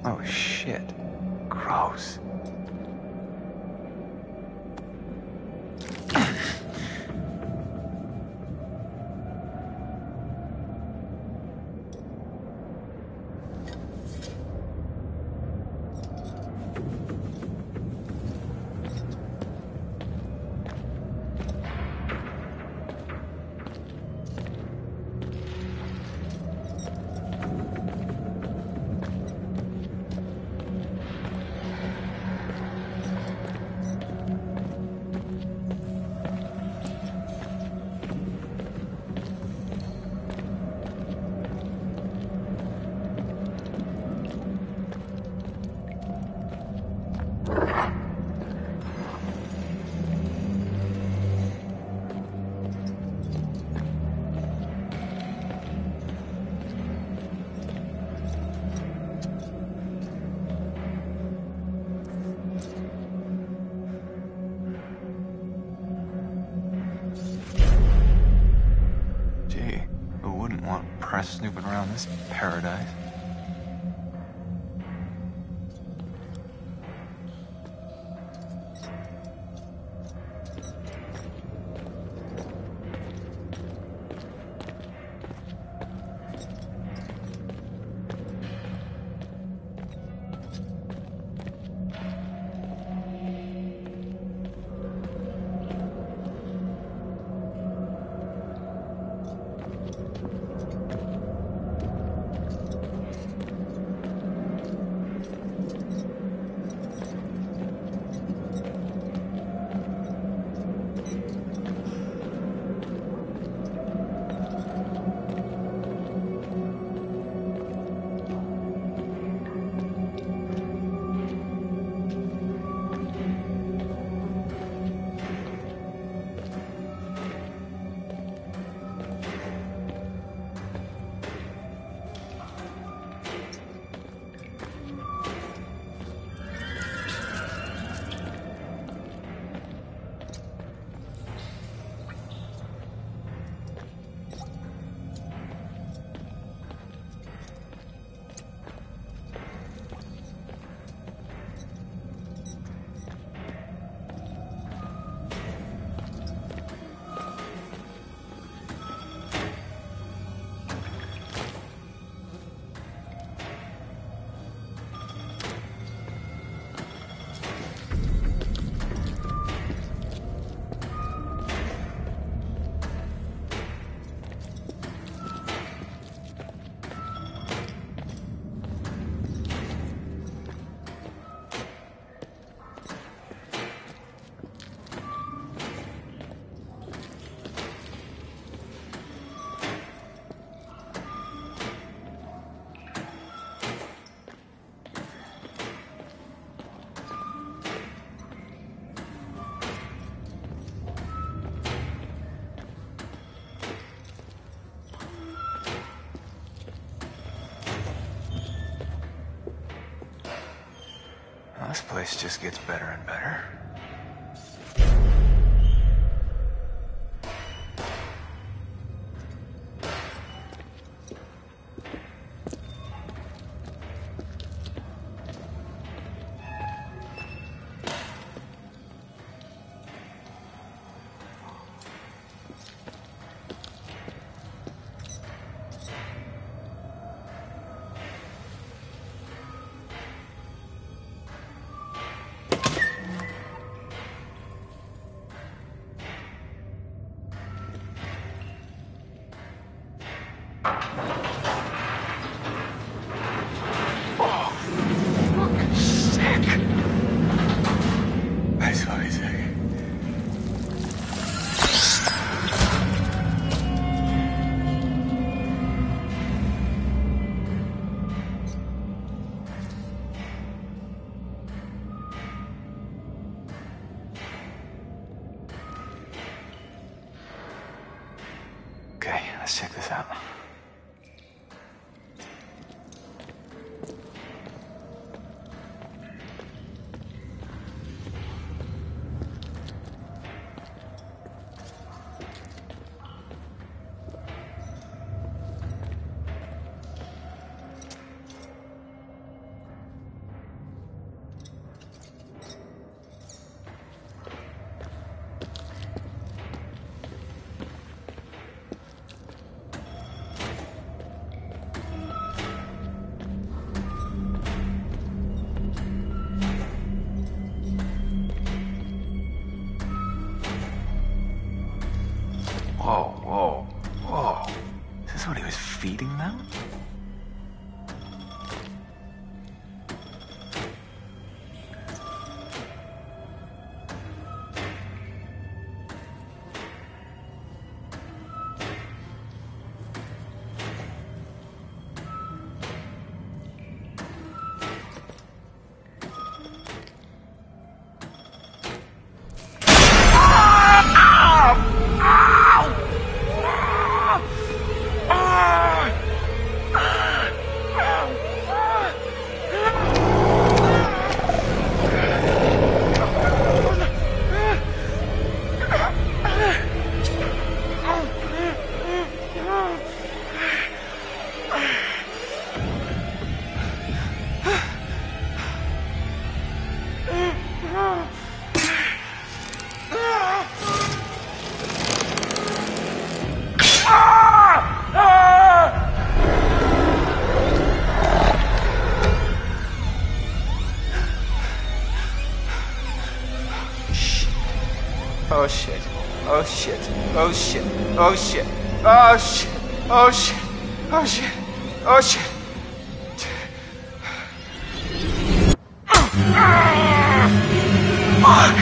Oh, shit. Gross. Snooping around this paradise. This place just gets better and better. Oh shit. Oh shit. Oh shit. Oh shit. Oh shit. Oh shit. Oh shit. Oh shit. Fuck.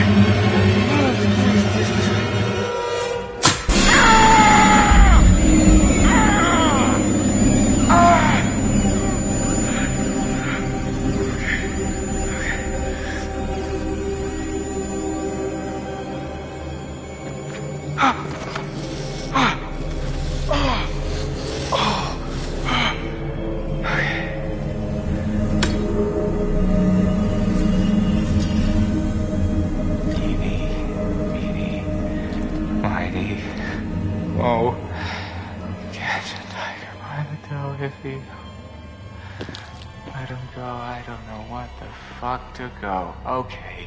Oh. Catch a tiger by the toe if he... Let him go. I don't know what the fuck to go. Okay.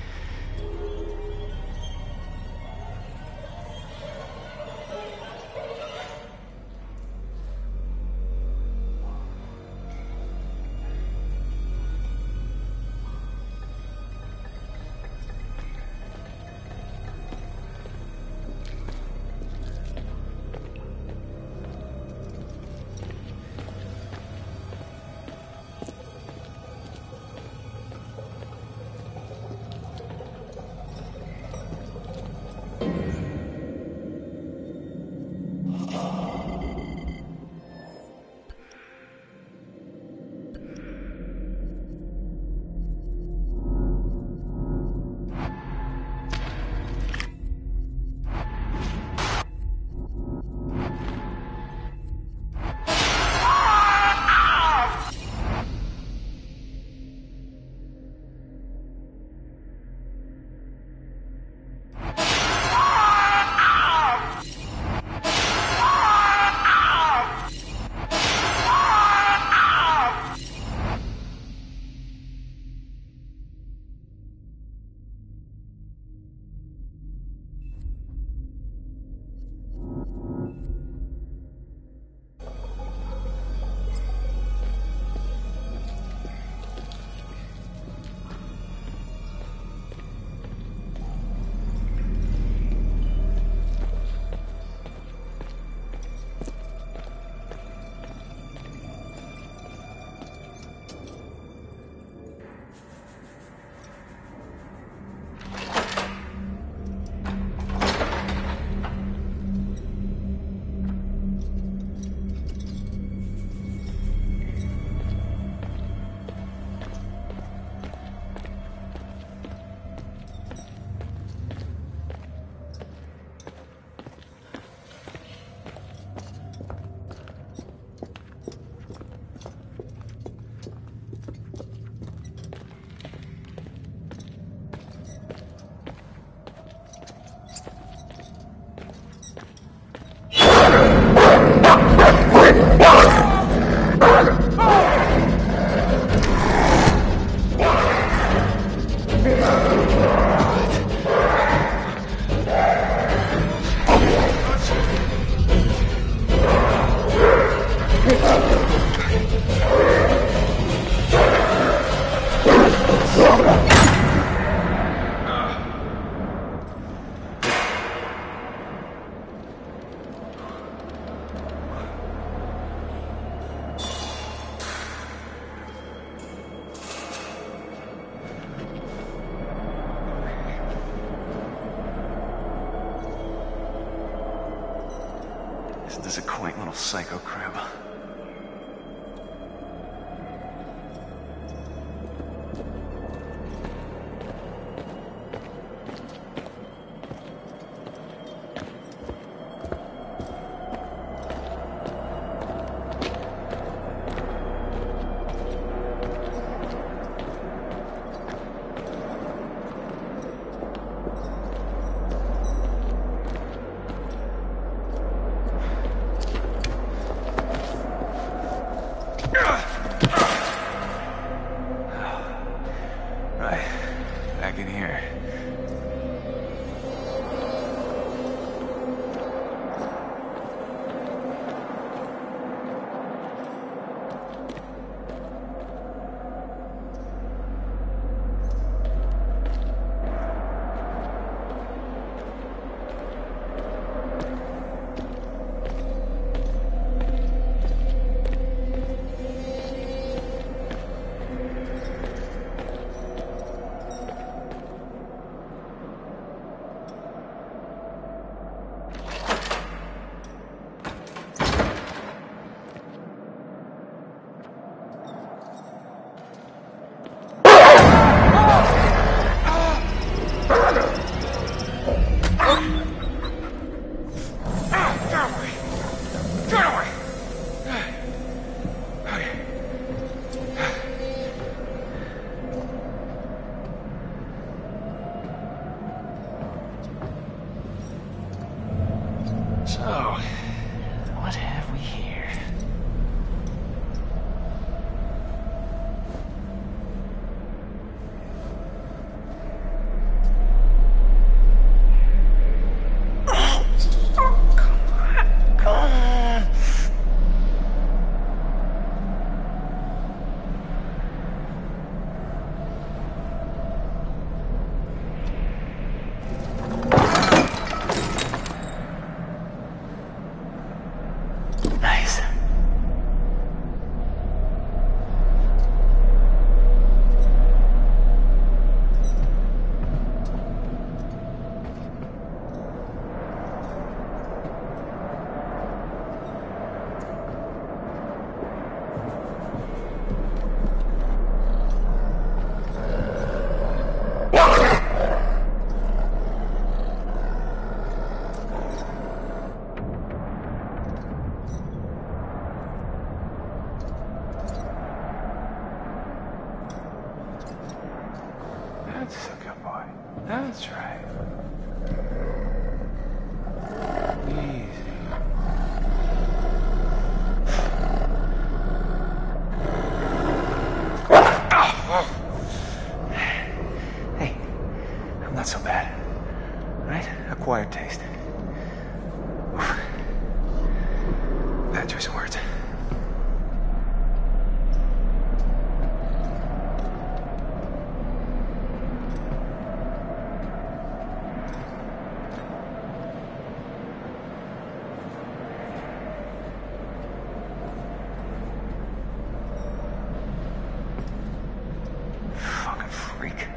Isn't this a quaint little psycho crib? That's a good boy. That's right. Easy. Hey, I'm not so bad. Right? Acquired taste. Oof. Bad choice of words. Fucking freak.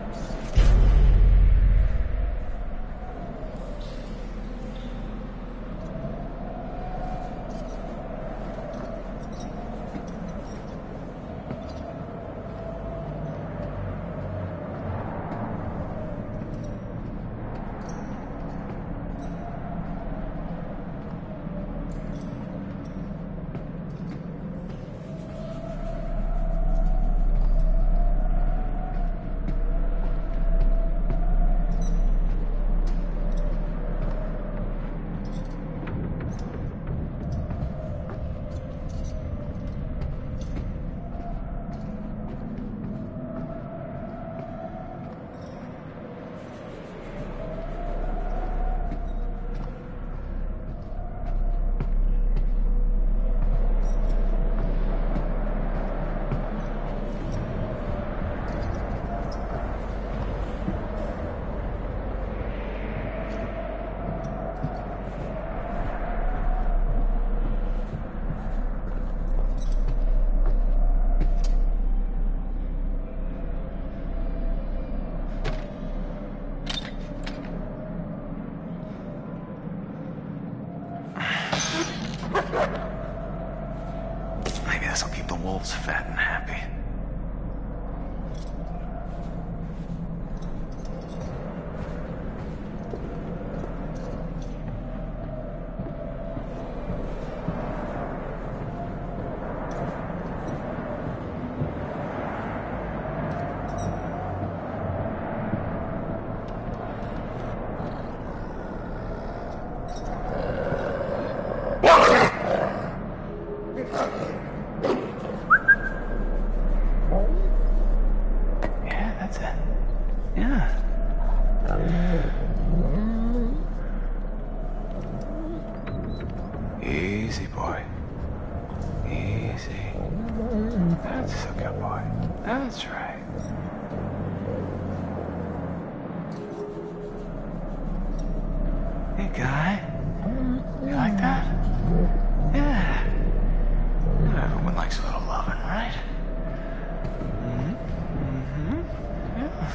Maybe this'll keep the wolves fat and happy. Yeah, that's it. Yeah. Easy, boy. Easy. That's a good boy. That's right. Hey, guy. You like that? Yeah. Everyone likes a little loving, right? Mm-hmm. Mm-hmm. Yeah.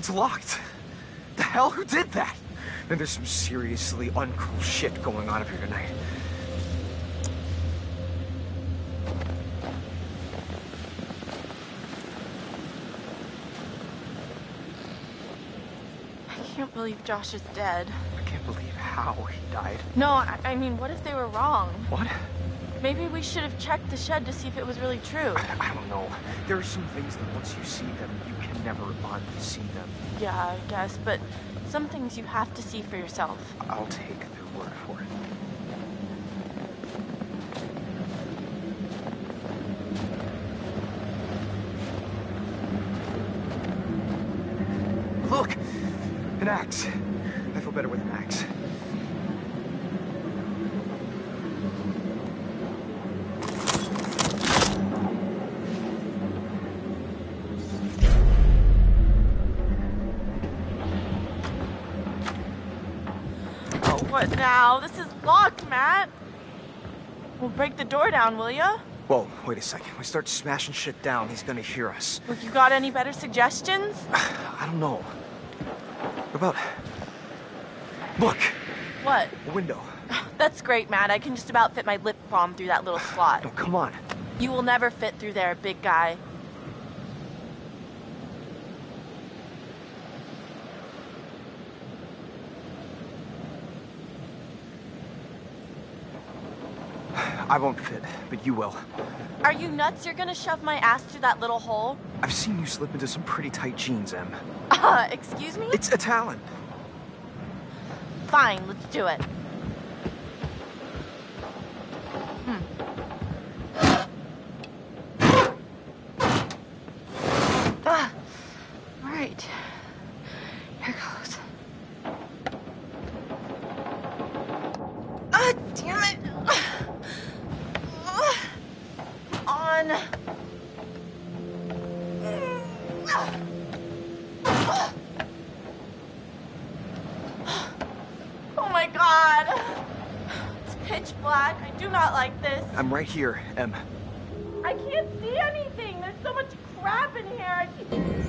It's locked. The hell? Who did that? And there's some seriously uncool shit going on up here tonight. I can't believe Josh is dead. I can't believe how he died. No, I, I mean, what if they were wrong? What? Maybe we should have checked the shed to see if it was really true. I, I don't know. There are some things that once you see them, you can never unsee them. Yeah, I guess, but some things you have to see for yourself. I'll take their word for it. Look! An axe. I feel better with an axe. What now? This is locked, Matt. We'll break the door down, will ya? Whoa, wait a second. We start smashing shit down, he's gonna hear us. Well, you got any better suggestions? I don't know. What about... Look! What? A window. That's great, Matt. I can just about fit my lip balm through that little slot. No, come on. You will never fit through there, big guy. I won't fit, but you will. Are you nuts? You're gonna shove my ass through that little hole? I've seen you slip into some pretty tight jeans, Em. Uh, excuse me? It's a talent. Fine, let's do it. Hmm. Ah, all right. Here goes. Ah, damn it! On. Oh my god! It's pitch black. I do not like this. I'm right here, Em. I can't see anything. There's so much crap in here. I can't...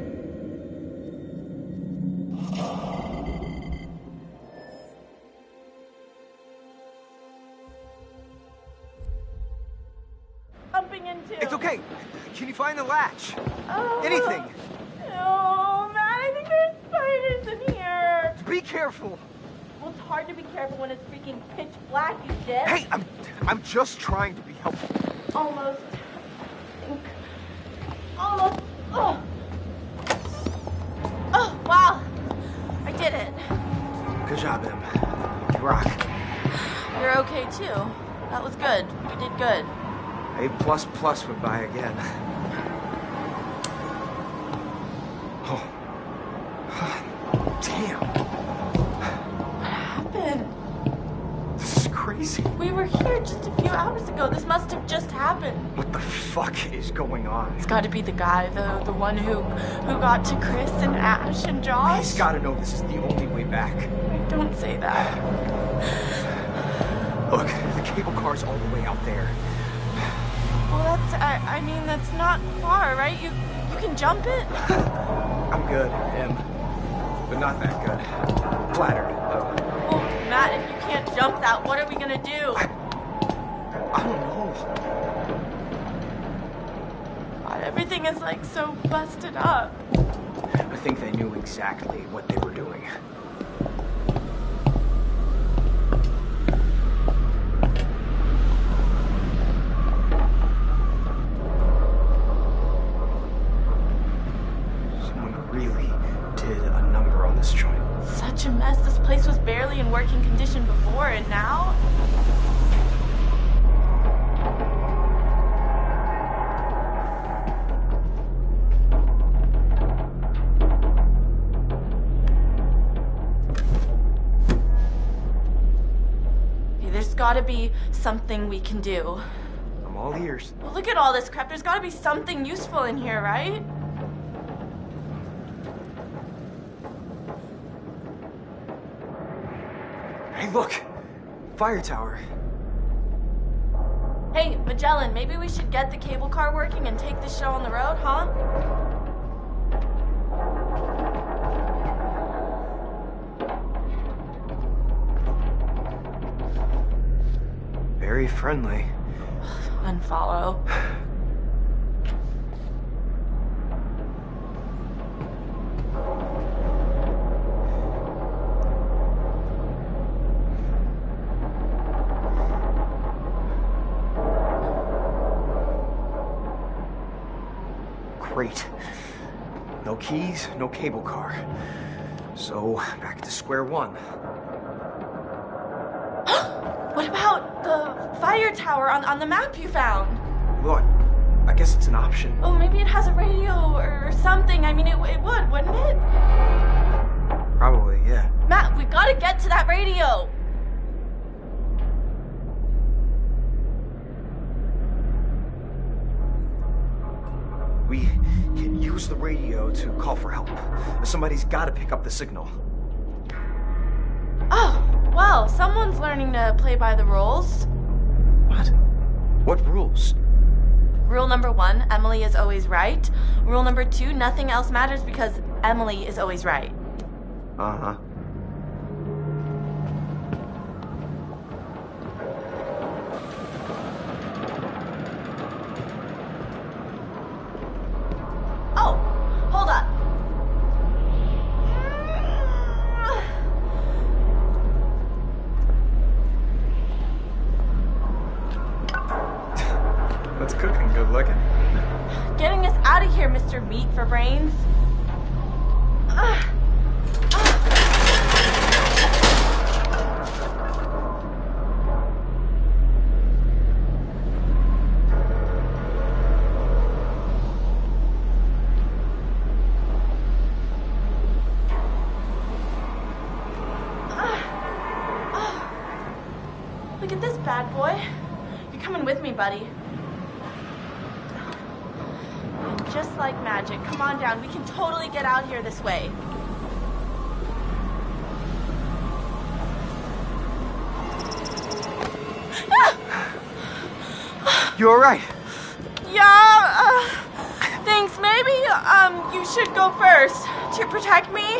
Bumping into. It's okay. Can you find the latch? Oh. Anything. No, man, I think there's spiders in here. Be careful. Well, it's hard to be careful when it's freaking pitch black, you dip. Hey, I'm, I'm just trying to be helpful. Almost. Almost. Oh. Oh, wow. I did it. Good job, Em. You rock. You're okay, too. That was good. You did good. A plus plus would buy again. Oh. Damn. What happened? This is crazy. We were here just a few hours ago. This must have just happened. What the fuck is going on? It's got to be the guy, the the one who who got to Chris and Ash and Josh. He's got to know this is the only way back. Don't say that. Look, the cable car's all the way out there. Well, that's, I, I mean, that's not far, right? You you can jump it? I'm good, Em. But not that good. Flattered, though. Well, Matt, if you can't jump that, what are we gonna do? I, I don't know. God, everything is like so busted up. I think they knew exactly what they were doing. Such a mess. This place was barely in working condition before, and now? Hey, there's gotta be something we can do. I'm all ears. Well, look at all this crap. There's gotta be something useful in here, right? Hey, look! Fire tower. Hey, Magellan, maybe we should get the cable car working and take this show on the road, huh? very friendly. Unfollow. Great. No keys, no cable car. So, back to square one. What about the fire tower on, on the map you found? Well, I guess it's an option. Oh, maybe it has a radio or something. I mean, it, it would, wouldn't it? Probably, yeah. Matt, we gotta get to that radio. We can use the radio to call for help. Somebody's gotta pick up the signal. Oh, well, someone's learning to play by the rules. What? What rules? Rule number one, Emily is always right. Rule number two, nothing else matters because Emily is always right. Uh-huh. Oh, hold up. What's cooking? Good looking. Getting us out of here, Mister Meat for Brains. Uh, Look at this bad boy. You're coming with me, buddy. And just like magic, come on down. We can totally get out here this way. You alright? Yeah, uh, thanks. Maybe, um, you should go first to protect me.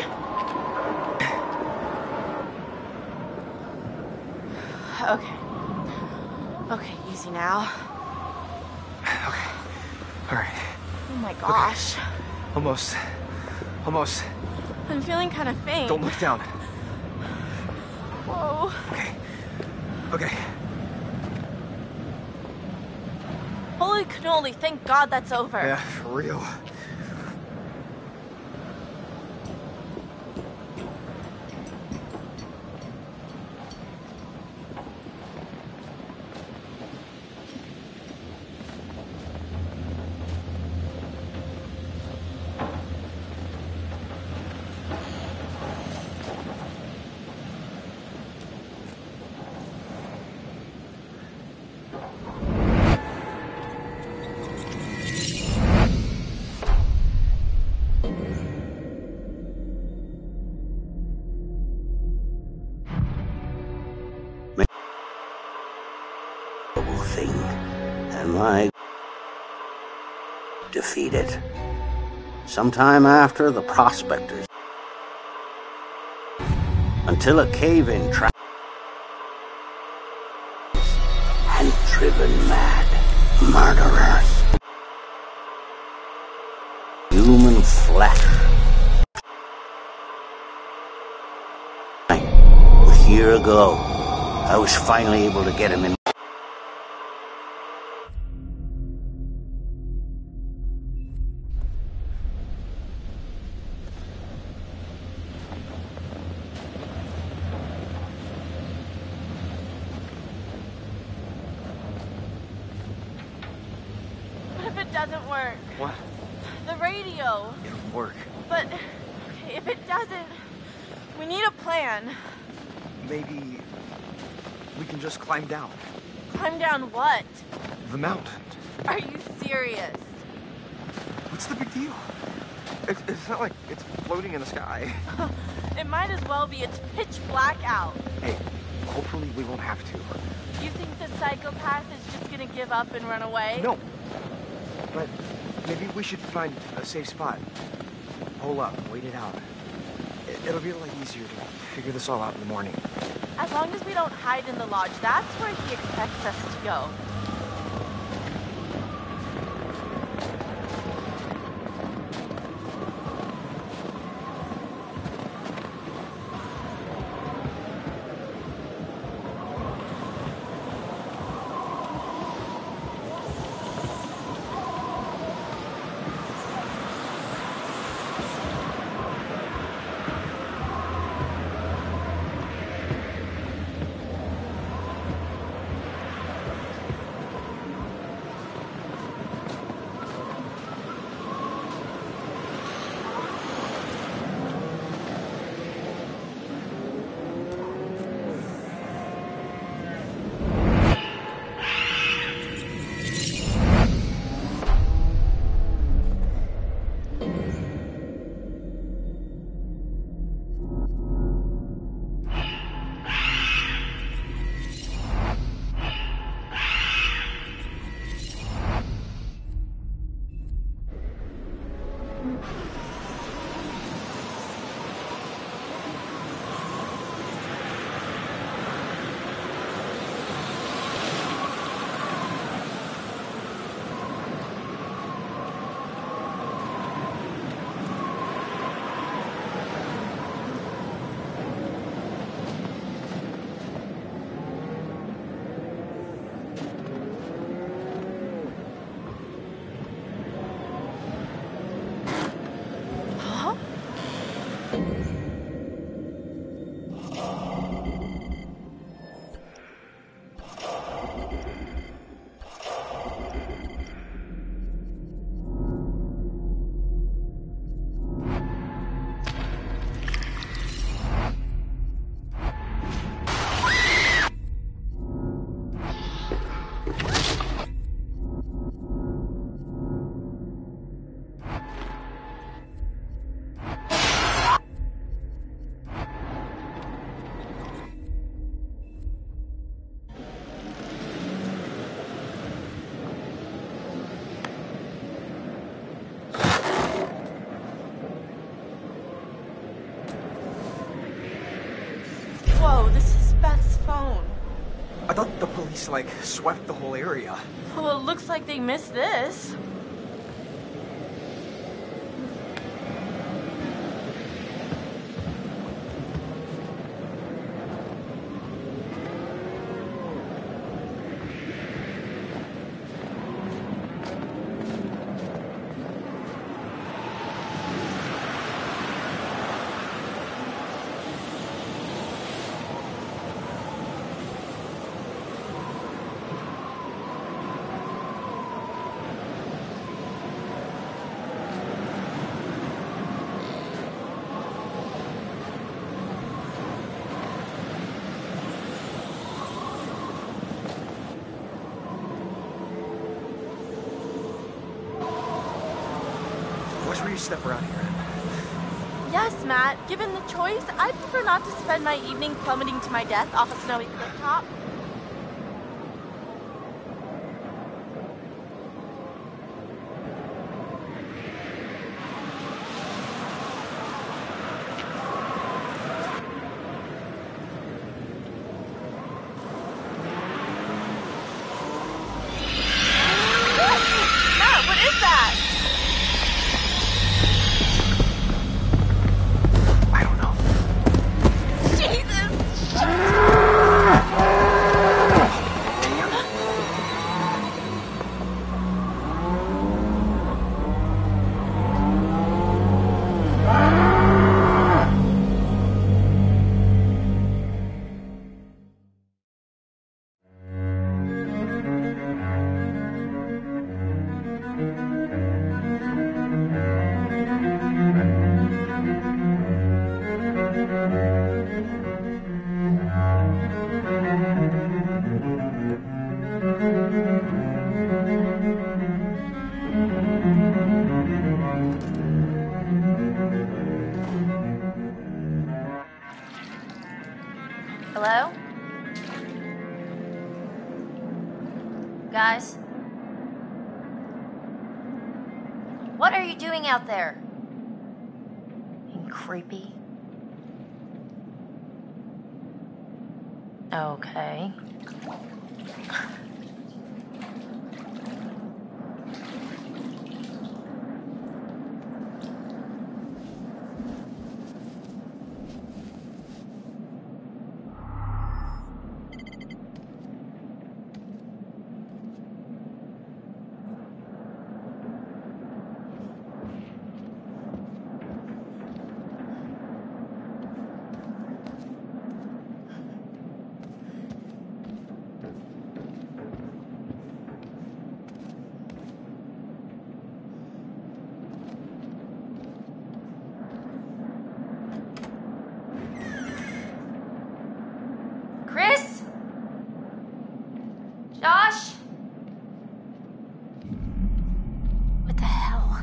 Okay. Okay, easy now. Okay. Alright. Oh my gosh. Okay. Almost. Almost. I'm feeling kind of faint. Don't look down. Whoa. Okay. Okay. Holy cannoli, thank God that's over. Yeah, for real. Thing, and my defeated. Sometime after the prospectors, until a cave-in trap and driven mad murderers, human flesh. A year ago, I was finally able to get him in. Doesn't work. What? The radio. It'll work. But okay, if it doesn't, we need a plan. Maybe we can just climb down. Climb down what? The mountain. Are you serious? What's the big deal? It, it's not like it's floating in the sky. It might as well be. It's pitch black out. Hey, hopefully we won't have to. You think the psychopath is just gonna give up and run away? No. But maybe we should find a safe spot. Hole up, wait it out. It'll be a lot easier to figure this all out in the morning. As long as we don't hide in the lodge, that's where he expects us to go. I thought the police, like, swept the whole area. Well, it looks like they missed this. Watch where you step around here. Yes, Matt. Given the choice, I'd prefer not to spend my evening plummeting to my death off a snowy clifftop. Matt, what is that? Hello? Guys? What are you doing out there? Being creepy? Okay. Chris? Josh? What the hell?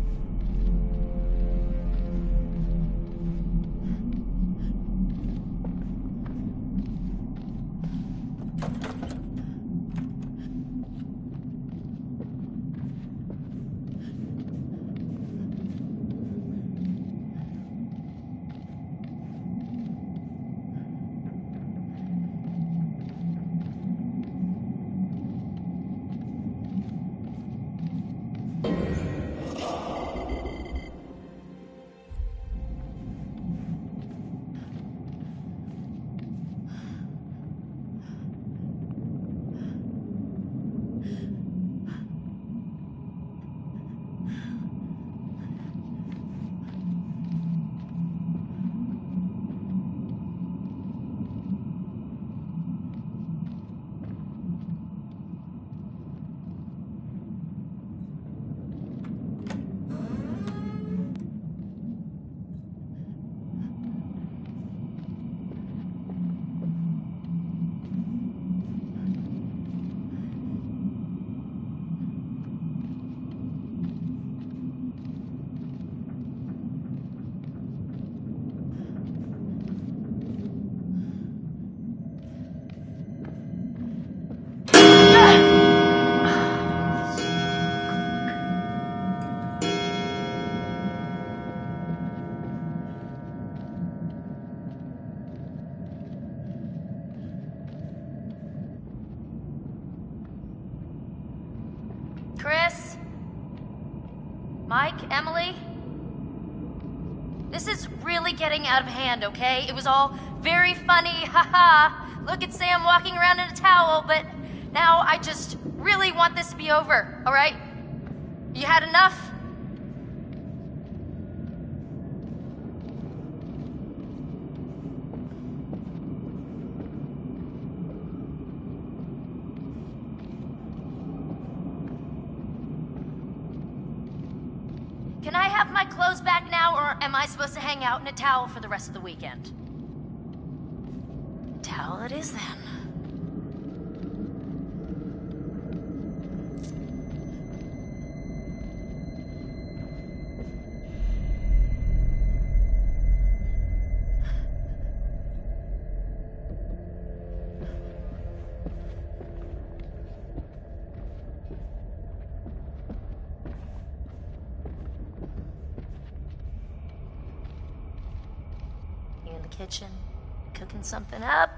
Chris? Mike? Emily? This is really getting out of hand, okay? It was all very funny, haha. Look at Sam walking around in a towel, but now I just really want this to be over, alright? You had enough? Can I have my clothes back now, or am I supposed to hang out in a towel for the rest of the weekend? Towel it is, then. Kitchen, cooking something up.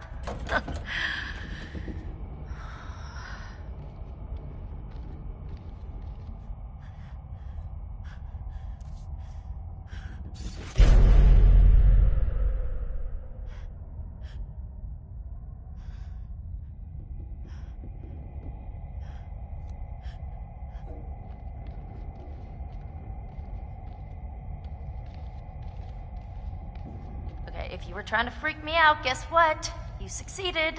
If you were trying to freak me out, guess what? You succeeded.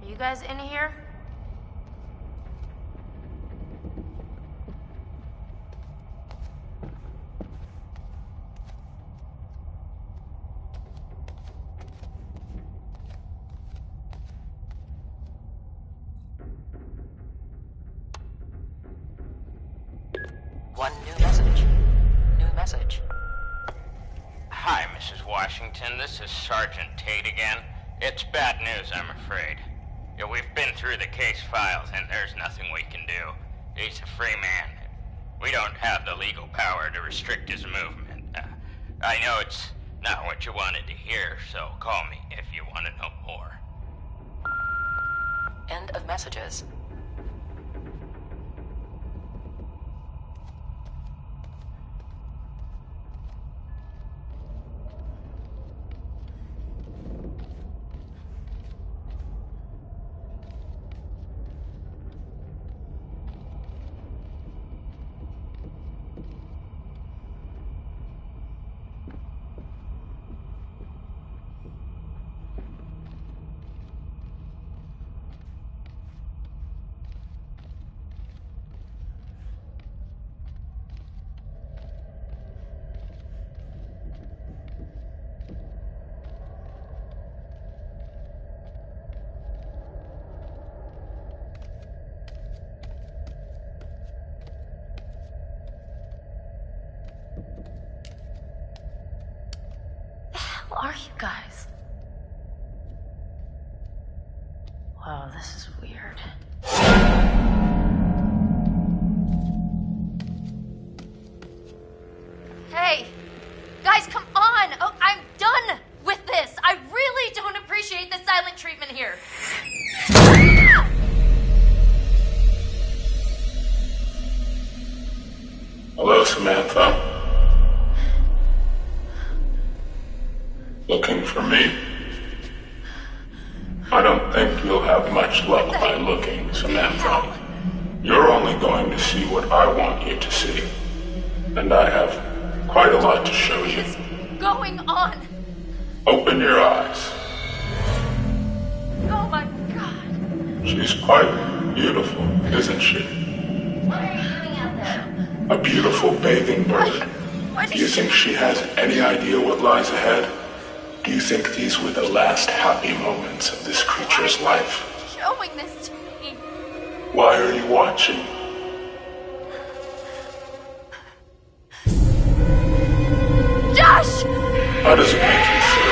you guys in here? One new message. New message. Hi, Missus Washington. This is Sergeant Tate again. It's bad news, I'm afraid. Yeah, we've been through the case files, and there's nothing we can do. He's a free man. We don't have the legal power to restrict his movement. Uh, I know it's not what you wanted to hear, so call me if you want to know more. End of messages. Who are you guys? Wow, this is weird. Hey, guys, come on! Oh, I'm done with this. I really don't appreciate the silent treatment here. Hello, Samantha. Looking for me? I don't think you'll have much luck by looking, Samantha. You're only going to see what I want you to see. And I have quite a lot to show you. What's going on? Open your eyes. Oh my god. She's quite beautiful, isn't she? What are you doing out there? A beautiful bathing bird. What Do you think she has any idea what lies ahead? Do you think these were the last happy moments of this creature's life? Showing this to me. Why are you watching? Josh! How does it make you feel?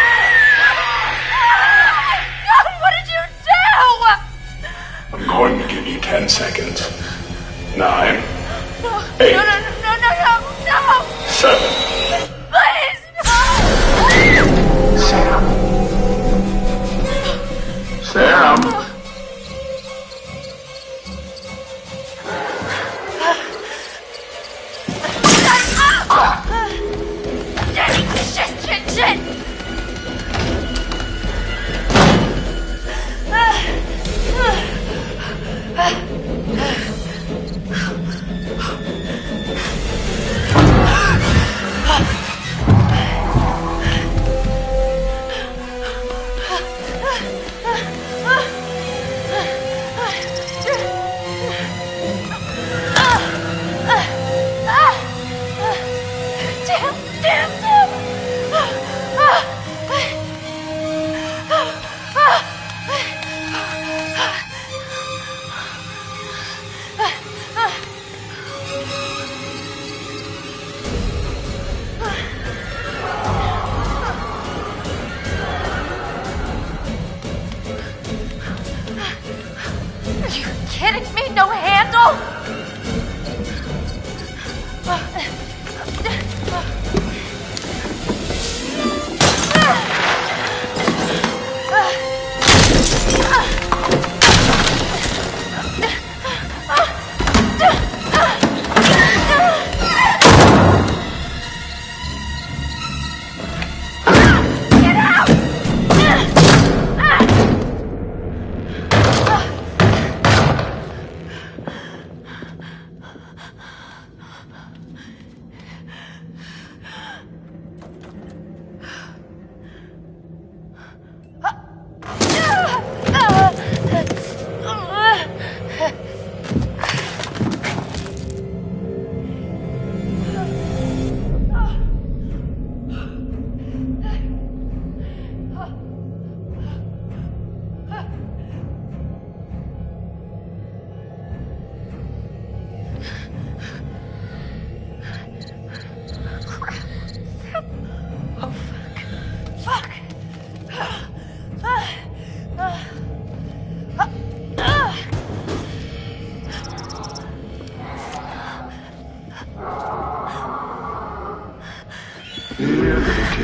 God, what did you do? I'm going to give you ten seconds. Nine. No, Eight. no, no, no, no, no, no! Seven. Please, no! Sam. Sam. Shit, shit, shit, shit!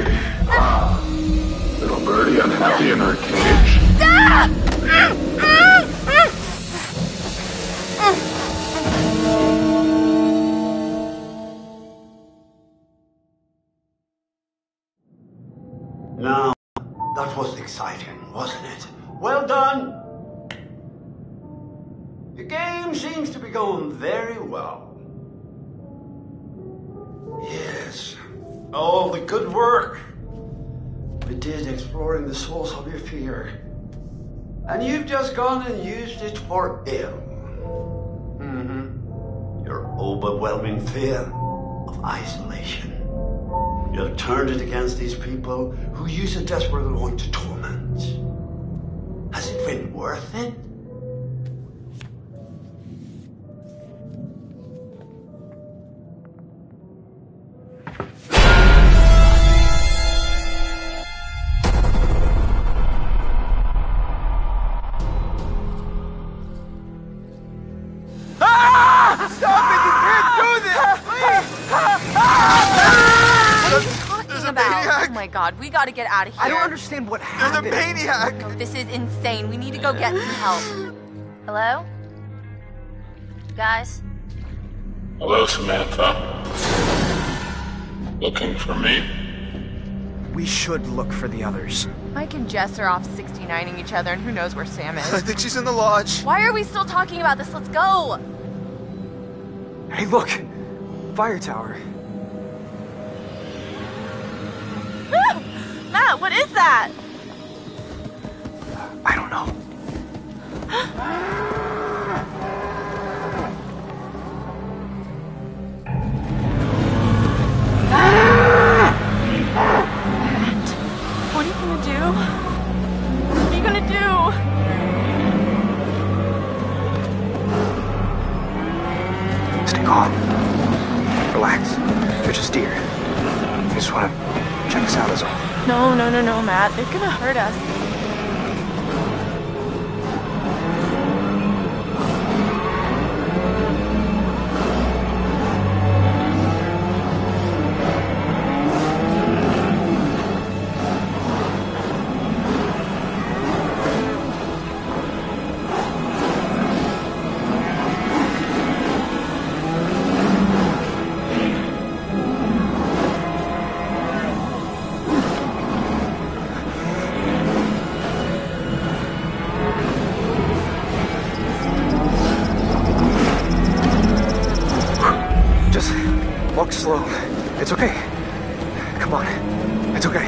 Little birdie unhappy in her cage. Now, that was exciting, wasn't it? Well done! The game seems to be going very well. Yes, all the good work we did exploring the source of your fear. And you've just gone and used it for ill. Mm-hmm. Your overwhelming fear of isolation. You've turned it against these people who you so desperately want to torment. Has it been worth it? Oh my god, we gotta get out of here. I don't understand what happened. There's a maniac! This is insane. We need to go get some help. Hello? Guys? Hello, Samantha. Looking for me? We should look for the others. Mike and Jess are off sixty-nining each other, and who knows where Sam is. I think she's in the lodge. Why are we still talking about this? Let's go! Hey, look! Fire tower. Matt, what is that? I don't know. Matt, what are you gonna do? What are you gonna do? Stay calm. Relax. You're just deer. You just wanna check us out is all. No, no, no, no, Matt. They're gonna hurt us. Walk slow. It's okay. Come on. It's okay.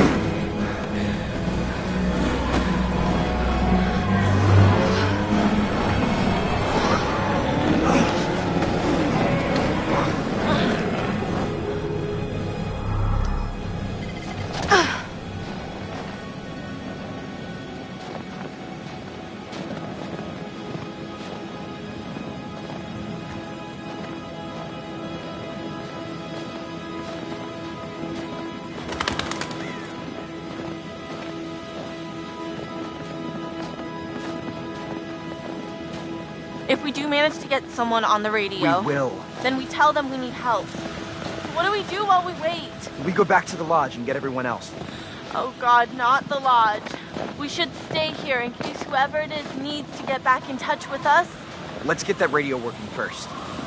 If we do manage to get someone on the radio, We will. then we tell them we need help. What do we do while we wait? We go back to the lodge and get everyone else. Oh god, not the lodge. We should stay here in case whoever it is needs to get back in touch with us. Let's get that radio working first.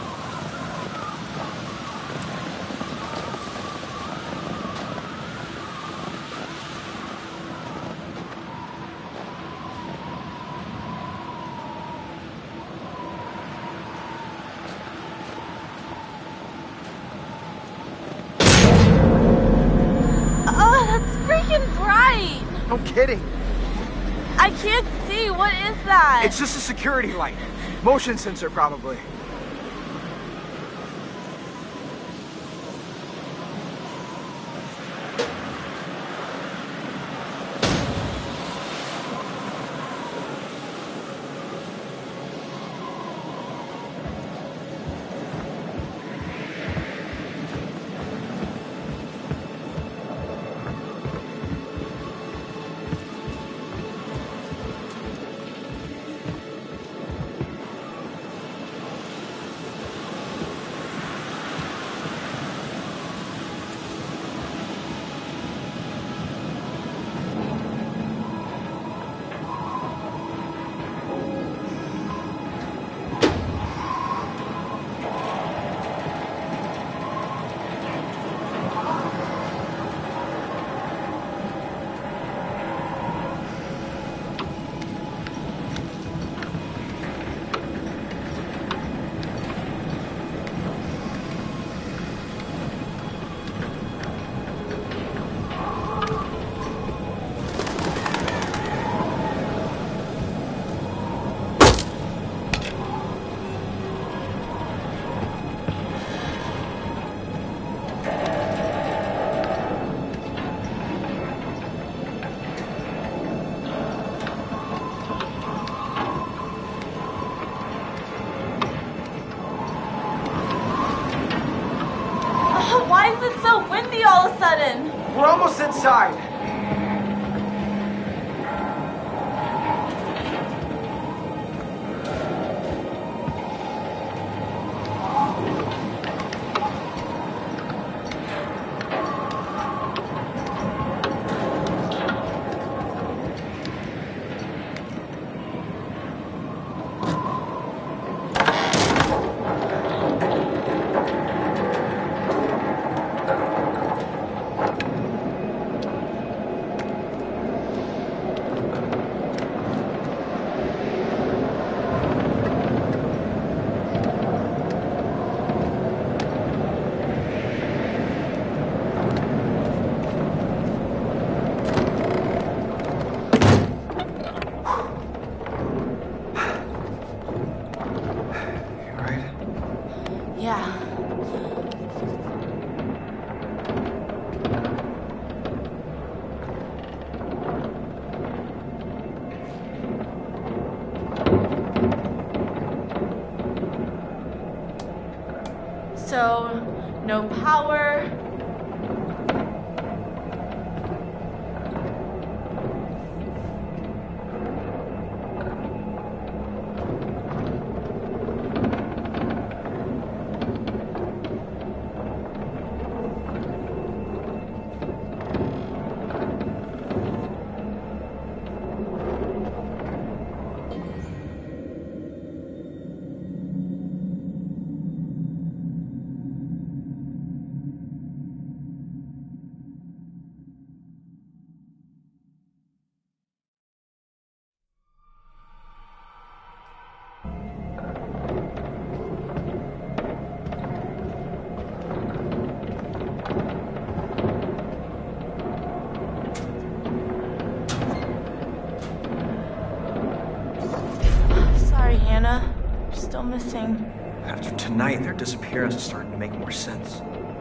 No kidding. I can't see. What is that? It's just a security light. Motion sensor, probably. inside. Yeah. So, no power. Still missing. After tonight, their disappearance is starting to make more sense.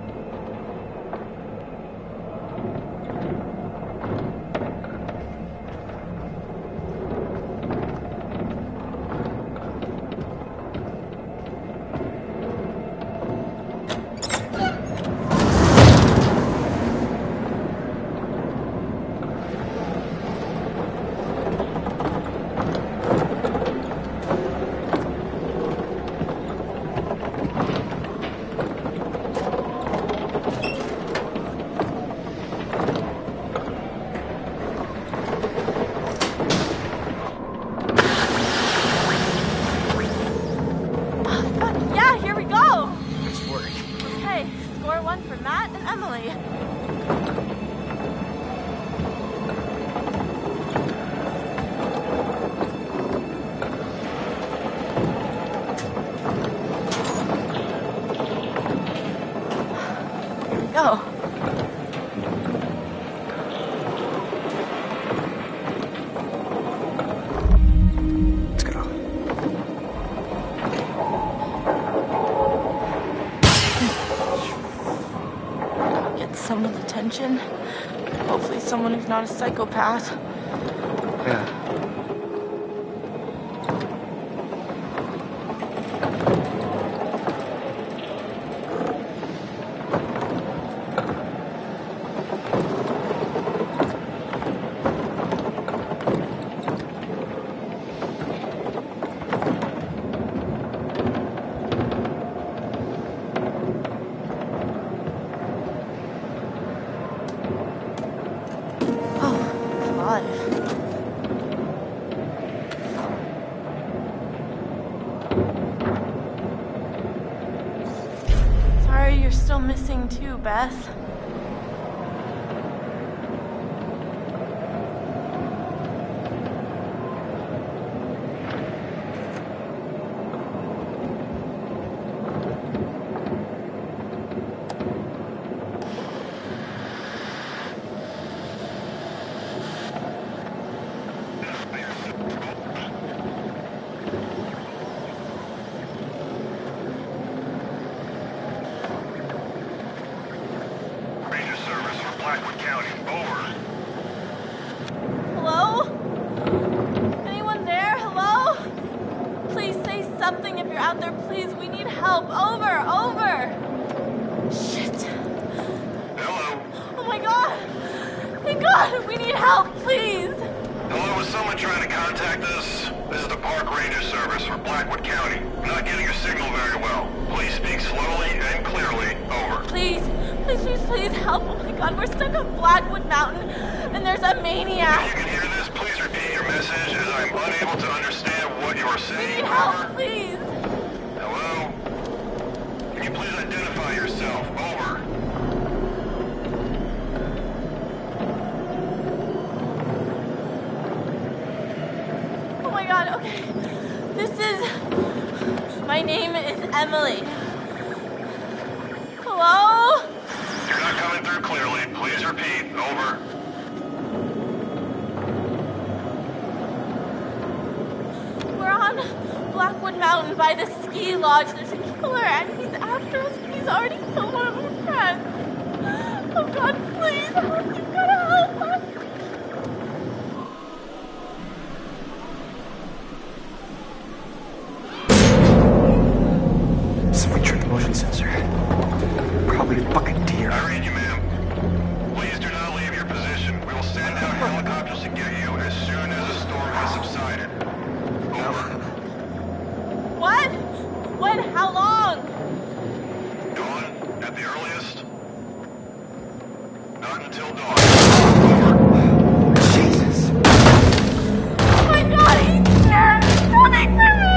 Go. Let's go. Get someone's attention. Hopefully someone who's not a psychopath. Yeah. Sorry you're still missing too, Beth. my god, we need help, please! Hello, is someone trying to contact us? This is the Park Ranger Service for Blackwood County. I'm not getting your signal very well. Please speak slowly and clearly. Over. Please, please, please, please help. Oh my god, we're stuck on Blackwood Mountain, and there's a maniac. If you can hear this, please repeat your message, as I'm unable to understand what you are saying. We need help, please. Hello? Can you please identify yourself? Over. Oh my god, okay. This is... My name is Emily. Hello? You're not coming through clearly. Please repeat. Over. We're on Blackwood Mountain by the ski lodge. There's a killer and he's after us. He's already killed one of our friends. Oh god, please help. You've gotta help us. Someone tripped the motion sensor. Probably a fucking deer. I read you, ma'am. Please do not leave your position. We will send out helicopters to get you as soon as the storm has subsided. Over. What? When? How long? Dawn, at the earliest. Not until dawn. Jesus. Oh my god, he's here! He's coming for me!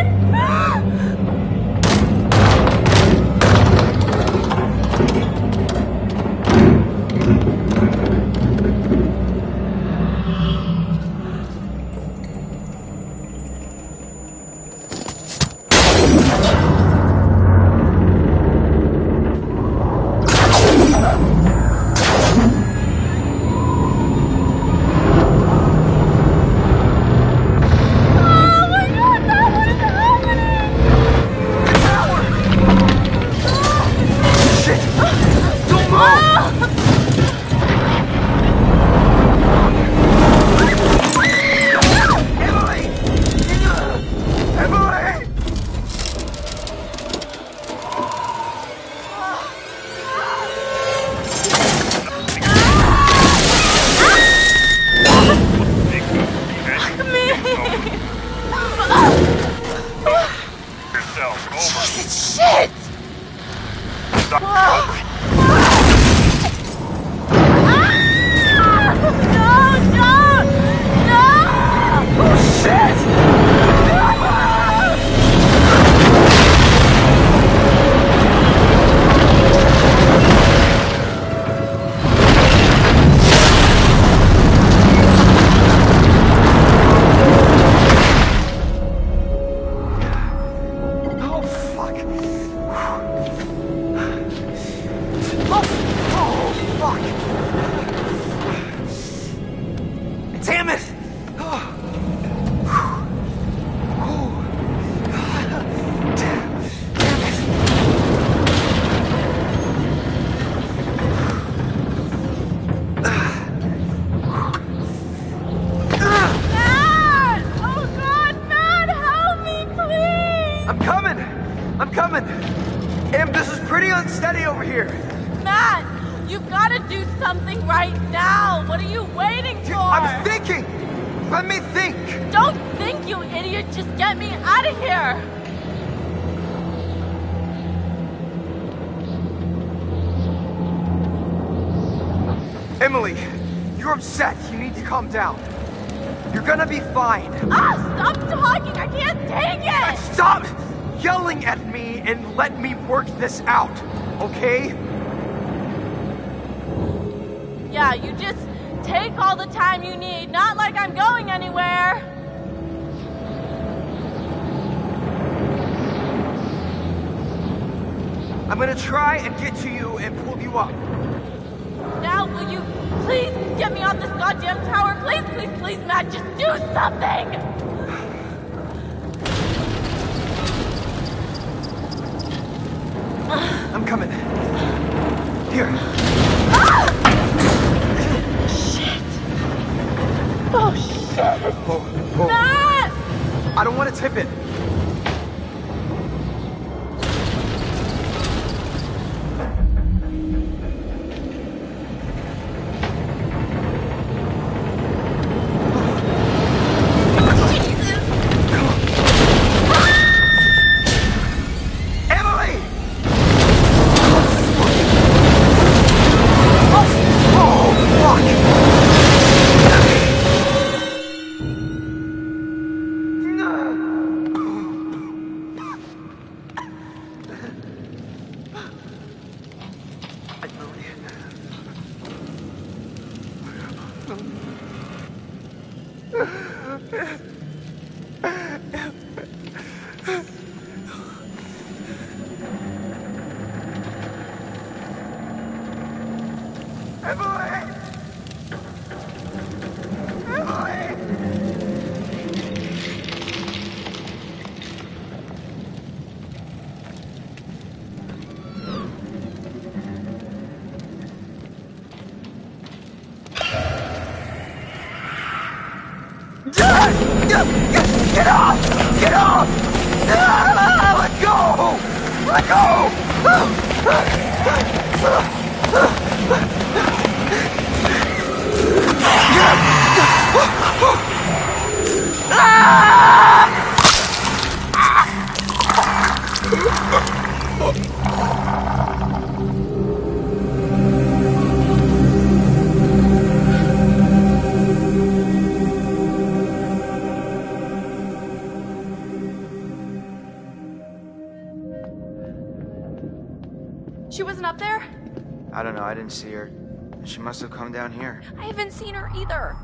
Emily, you're upset. You need to calm down. You're gonna be fine. Ah, stop talking. I can't take it. Stop yelling at me and let me work this out, okay? Yeah, you just take all the time you need. Not like I'm going anywhere. I'm gonna try and get to you and pull you up. Now, will you please get me off this goddamn tower? Please, please, please, Matt, just do something! I'm coming. Here. Ah! Shit. Oh, shit. Oh, oh. Matt! I don't want to tip it. Emily! Emily! Get off! Get off! Ah, let go! Let go! She wasn't up there? I don't know, I didn't see her. She must have come down here. I haven't seen her either.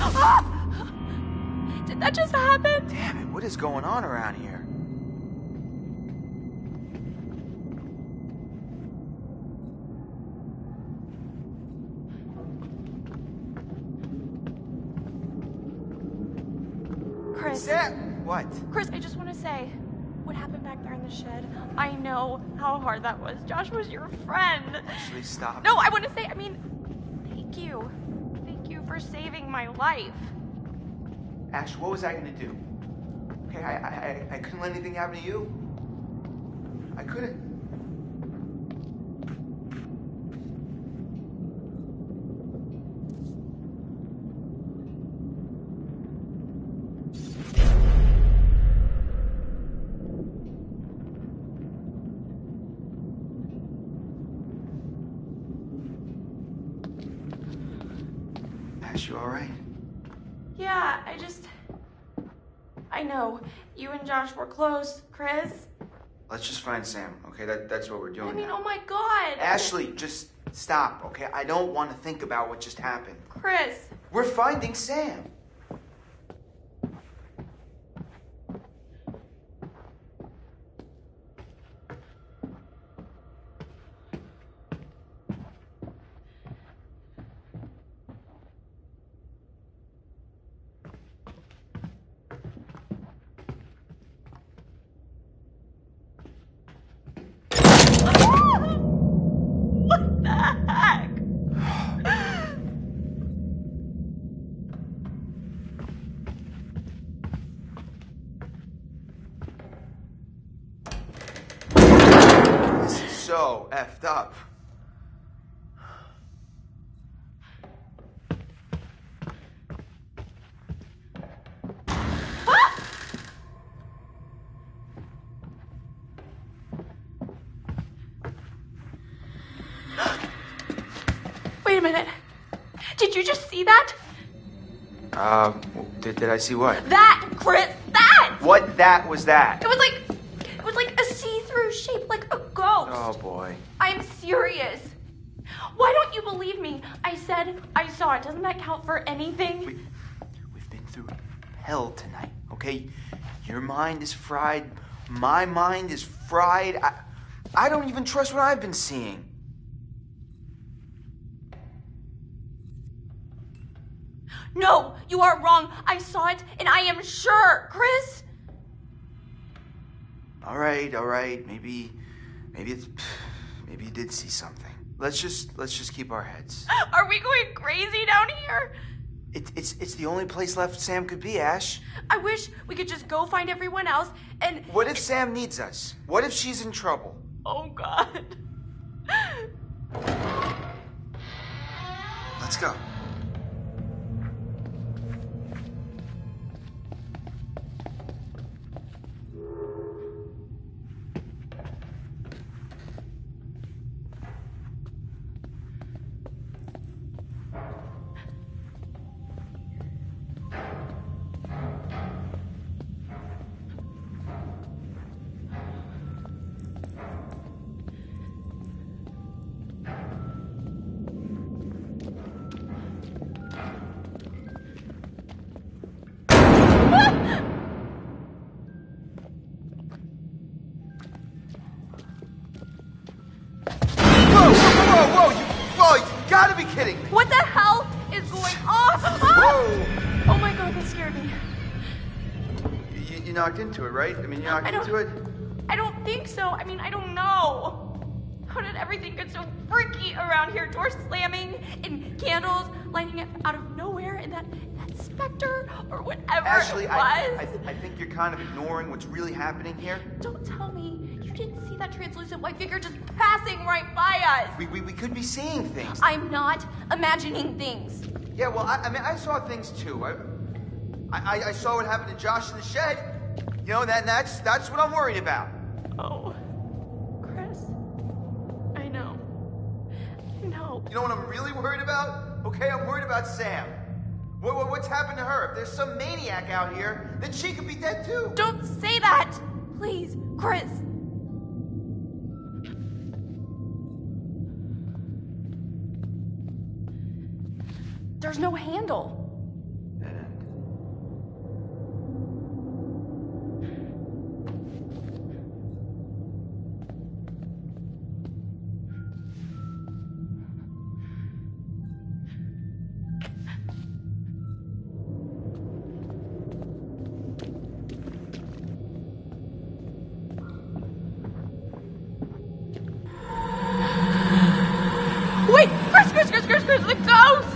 Did that just happen? Damn it, what is going on around here? Chris. Sam, what? Chris, I just want to say, what happened back there in the shed? I know how hard that was. Josh was your friend. Actually, stop. No, I want to say, I mean, thank you. Thank you for saving my life. Ash, what was I gonna do? Okay, I, I, I couldn't let anything happen to you. I couldn't. Ash, you all right? Yeah, I just... I know. You and Josh were close, Chris. Let's just find Sam, okay? That, that's what we're doing I mean, now. oh my god. Ashley, just stop, okay? I don't want to think about what just happened. Chris. We're finding Sam. What the heck? This is so effed up. Wait a minute. Did you just see that? Uh, did, did I see what? That, Chris, that! What that was that? It was like, it was like a see-through shape, like a ghost. Oh boy. I'm serious. Why don't you believe me? I said I saw it. Doesn't that count for anything? We, we've been through hell tonight, okay? Your mind is fried. My mind is fried. I, I don't even trust what I've been seeing. No, you are wrong. I saw it, and I am sure, Chris. All right, all right. Maybe, maybe it's, maybe you did see something. Let's just, let's just keep our heads. Are we going crazy down here? It, it's, it's the only place left Sam could be, Ash. I wish we could just go find everyone else and... What if Sam needs us? What if she's in trouble? Oh, God. Let's go. Gotta be kidding me! What the hell is going on? Ah! Oh my God, that scared me. You, you knocked into it, right? I mean, you knocked into it? I don't think so. I mean, I don't know. How did everything get so freaky around here? Doors slamming and candles lighting up out of nowhere, and that that specter or whatever Ashley, it was. I, I, th I think you're kind of ignoring what's really happening here. Don't tell me you didn't see that translucent white figure just passing right by us. We, we, we could be seeing things. I'm not imagining things. Yeah, well, I, I mean, I saw things too. I, I, I saw what happened to Josh in the shed. You know, that that's that's what I'm worried about. Oh, Chris, I know. I know. You know what I'm really worried about? Okay, I'm worried about Sam. What, what, what's happened to her? If there's some maniac out here, then she could be dead too. Don't say that, please, Chris. There's no handle.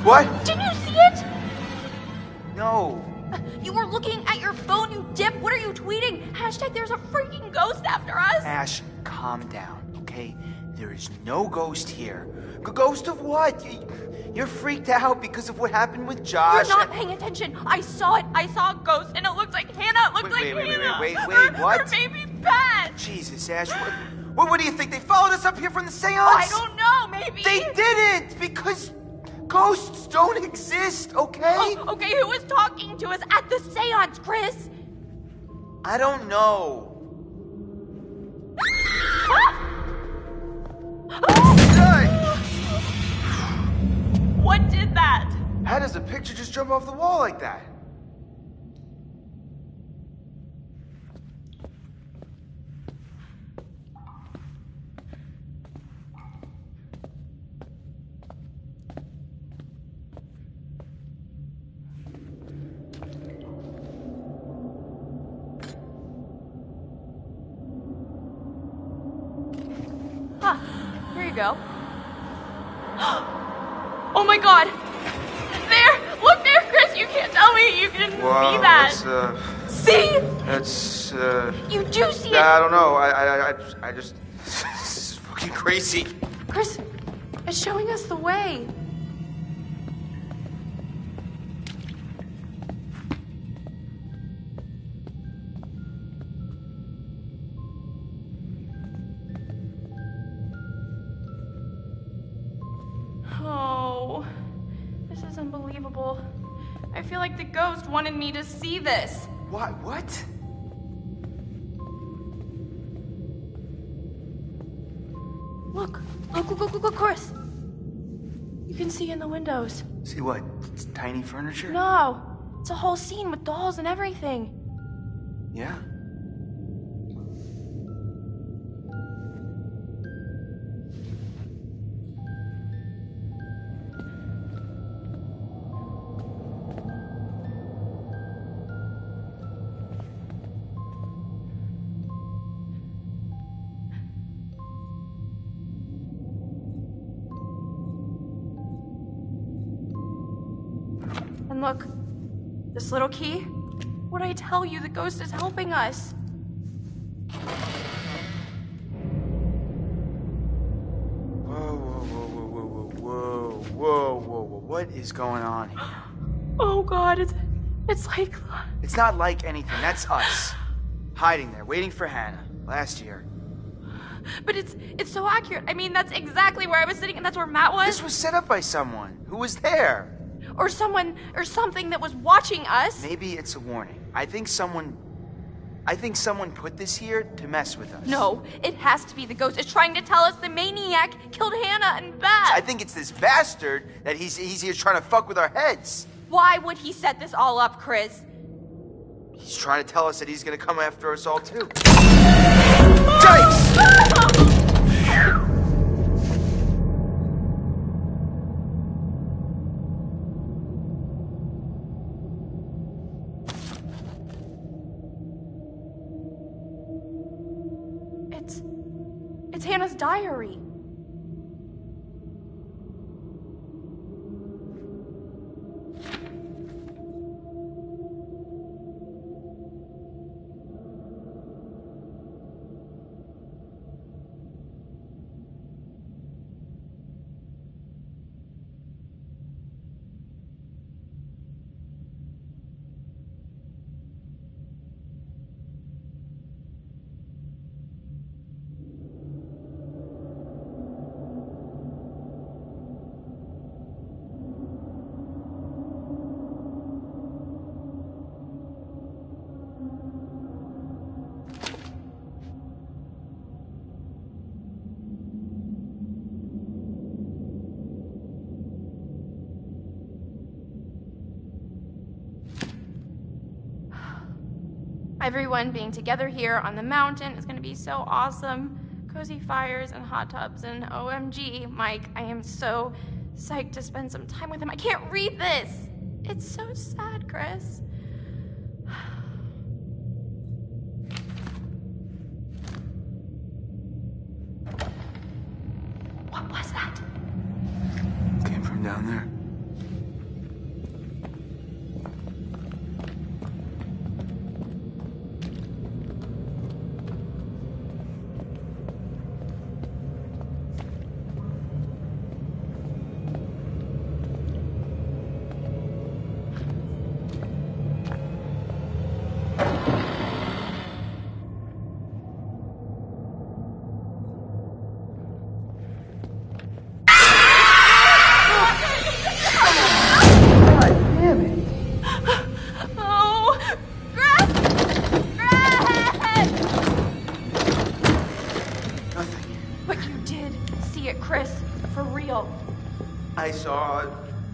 What? Didn't you see it? No. You were looking at your phone, you dip. What are you tweeting? Hashtag there's a freaking ghost after us. Ash, calm down, okay? There is no ghost here. G- ghost of what? Y- You're freaked out because of what happened with Josh. You're not paying attention. I saw it. I saw a ghost, and it looked like Hannah. It looked Wait, like wait, wait, wait, Hannah. wait, wait, wait, what? Or maybe Pat. Jesus, Ash, what, what, what do you think? They followed us up here from the seance? I don't know, maybe. They didn't, because ghosts don't exist, okay? Oh, okay, who was talking to us at the seance, Chris? I don't know. What did that? How does a picture just jump off the wall like that? Huh, here you go. Oh my god! There! Look there, Chris! You can't tell me you didn't Wow, see that! That's, uh, See? That's, uh... You do see it! I don't know. I, I, I, I just... This is fucking crazy. Chris, it's showing us the way. Oh, this is unbelievable. I feel like the ghost wanted me to see this. What? What? Look, look, look, look, look, look, Chris. You can see in the windows. See what? It's tiny furniture? No, it's a whole scene with dolls and everything. Yeah? And look, this little key. What'd I tell you? The ghost is helping us. Whoa, whoa, whoa, whoa, whoa, whoa, whoa, whoa, whoa. What is going on here? Oh god, it's, it's like... It's not like anything. That's us. Hiding there, waiting for Hannah. Last year. But it's it's so accurate. I mean, that's exactly where I was sitting, and that's where Matt was. This was set up by someone. Who was there? Or someone, or something that was watching us. Maybe it's a warning. I think someone... I think someone put this here to mess with us. No, it has to be the ghost. It's trying to tell us the maniac killed Hannah and Beth. I think it's this bastard that he's, he's here trying to fuck with our heads. Why would he set this all up, Chris? He's trying to tell us that he's gonna come after us all too. Yikes! It's... It's Hannah's diary. Everyone being together here on the mountain is going to be so awesome. Cozy fires and hot tubs and O M G, Mike, I am so psyched to spend some time with him. I can't read this. It's so sad, Chris. What was that? Came from down there.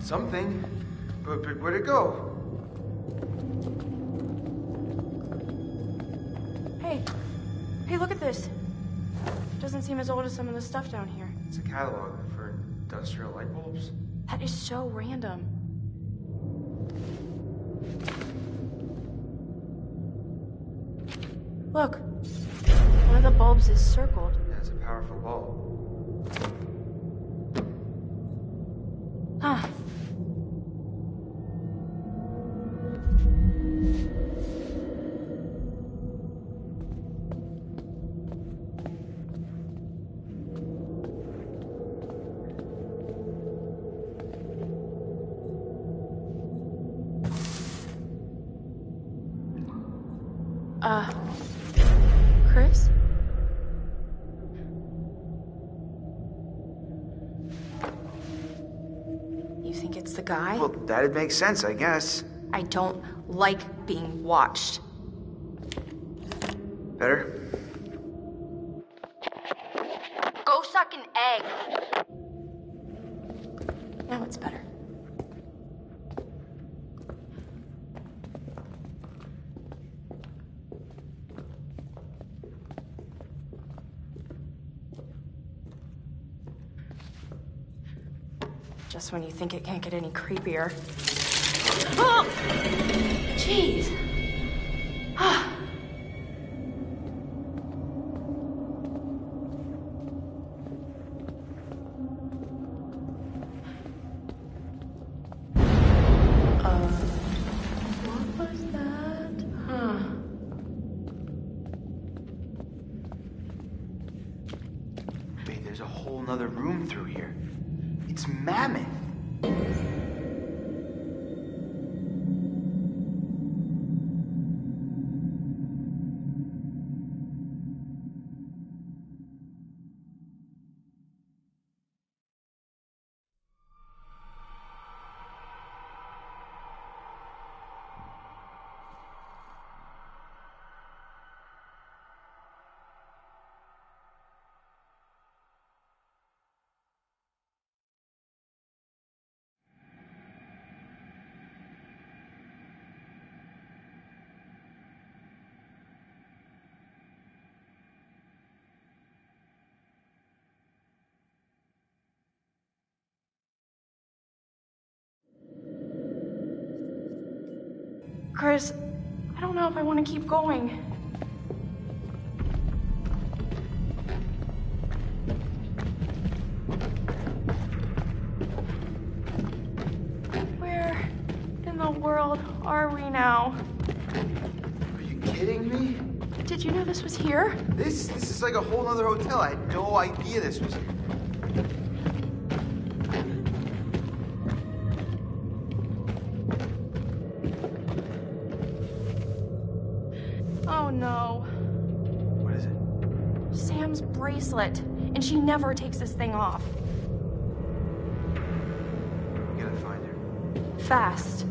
Something. But, but where'd it go? Hey. Hey, look at this. Doesn't seem as old as some of the stuff down here. It's a catalog for industrial light bulbs. That is so random. Look. One of the bulbs is circled. Yeah, it's a powerful bulb. Huh. Uh, Chris? You think it's the guy? Well, that'd make sense, I guess. I don't like being watched. Better? Go suck an egg. Now it's better. Just when you think it can't get any creepier. Oh! Jeez. Ah. Uh, what was that? Huh. Wait, there's a whole nother room through here. It's mammoth. Chris, I don't know if I want to keep going. Where in the world are we now? Are you kidding me? Did you know this was here? This this is like a whole other hotel. I had no idea this was here. Oh no. What is it? Sam's bracelet. And she never takes this thing off. We gotta find her. Fast.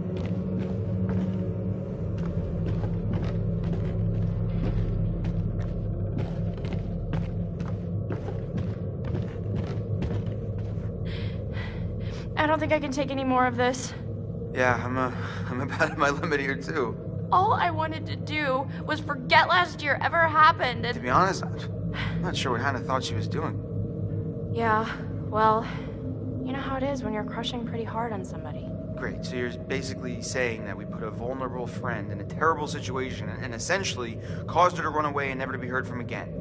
I don't think I can take any more of this. Yeah, I'm uh, I'm about at my limit here too. All I wanted to do was forget last year ever happened and... To be honest, I'm not sure what Hannah thought she was doing. Yeah, well, you know how it is when you're crushing pretty hard on somebody. Great, so you're basically saying that we put a vulnerable friend in a terrible situation and essentially caused her to run away and never to be heard from again.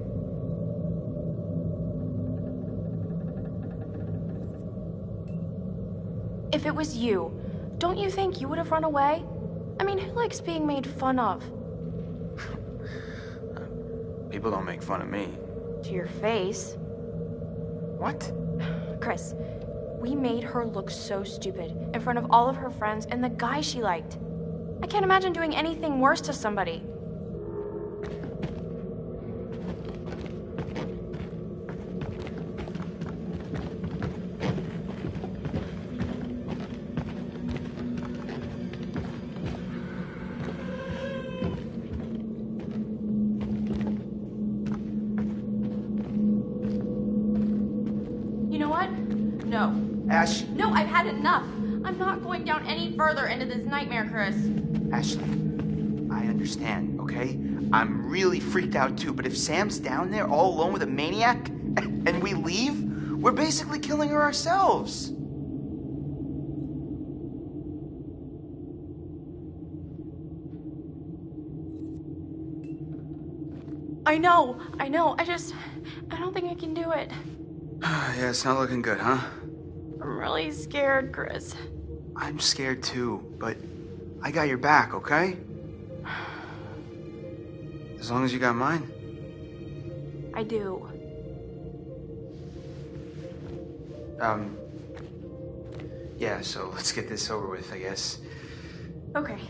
If it was you, don't you think you would have run away? I mean, who likes being made fun of? People don't make fun of me. To your face. What? Chris, we made her look so stupid in front of all of her friends and the guy she liked. I can't imagine doing anything worse to somebody. You know what? No. Ash. No, I've had enough. going down any further into this nightmare, Chris. Ashley, I understand, okay? I'm really freaked out too, but if Sam's down there all alone with a maniac and we leave, we're basically killing her ourselves. I know, I know. I just, I don't think I can do it. Yeah, it's not looking good, huh? I'm really scared, Chris. I'm scared too, but I got your back, okay? As long as you got mine. I do. Um, yeah, so let's get this over with, I guess. Okay.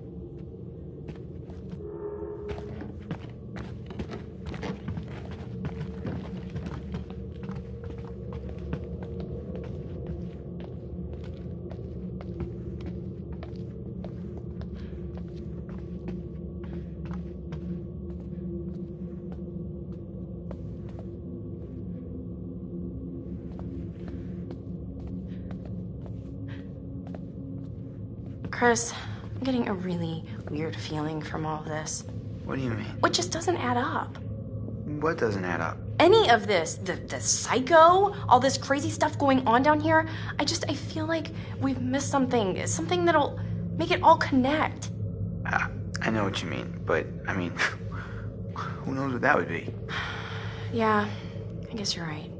Chris, I'm getting a really weird feeling from all of this. What do you mean? It just doesn't add up. What doesn't add up? Any of this, the, the psycho, all this crazy stuff going on down here, I just, I feel like we've missed something, something that'll make it all connect. Uh, I know what you mean, but, I mean, who knows what that would be? Yeah, I guess you're right.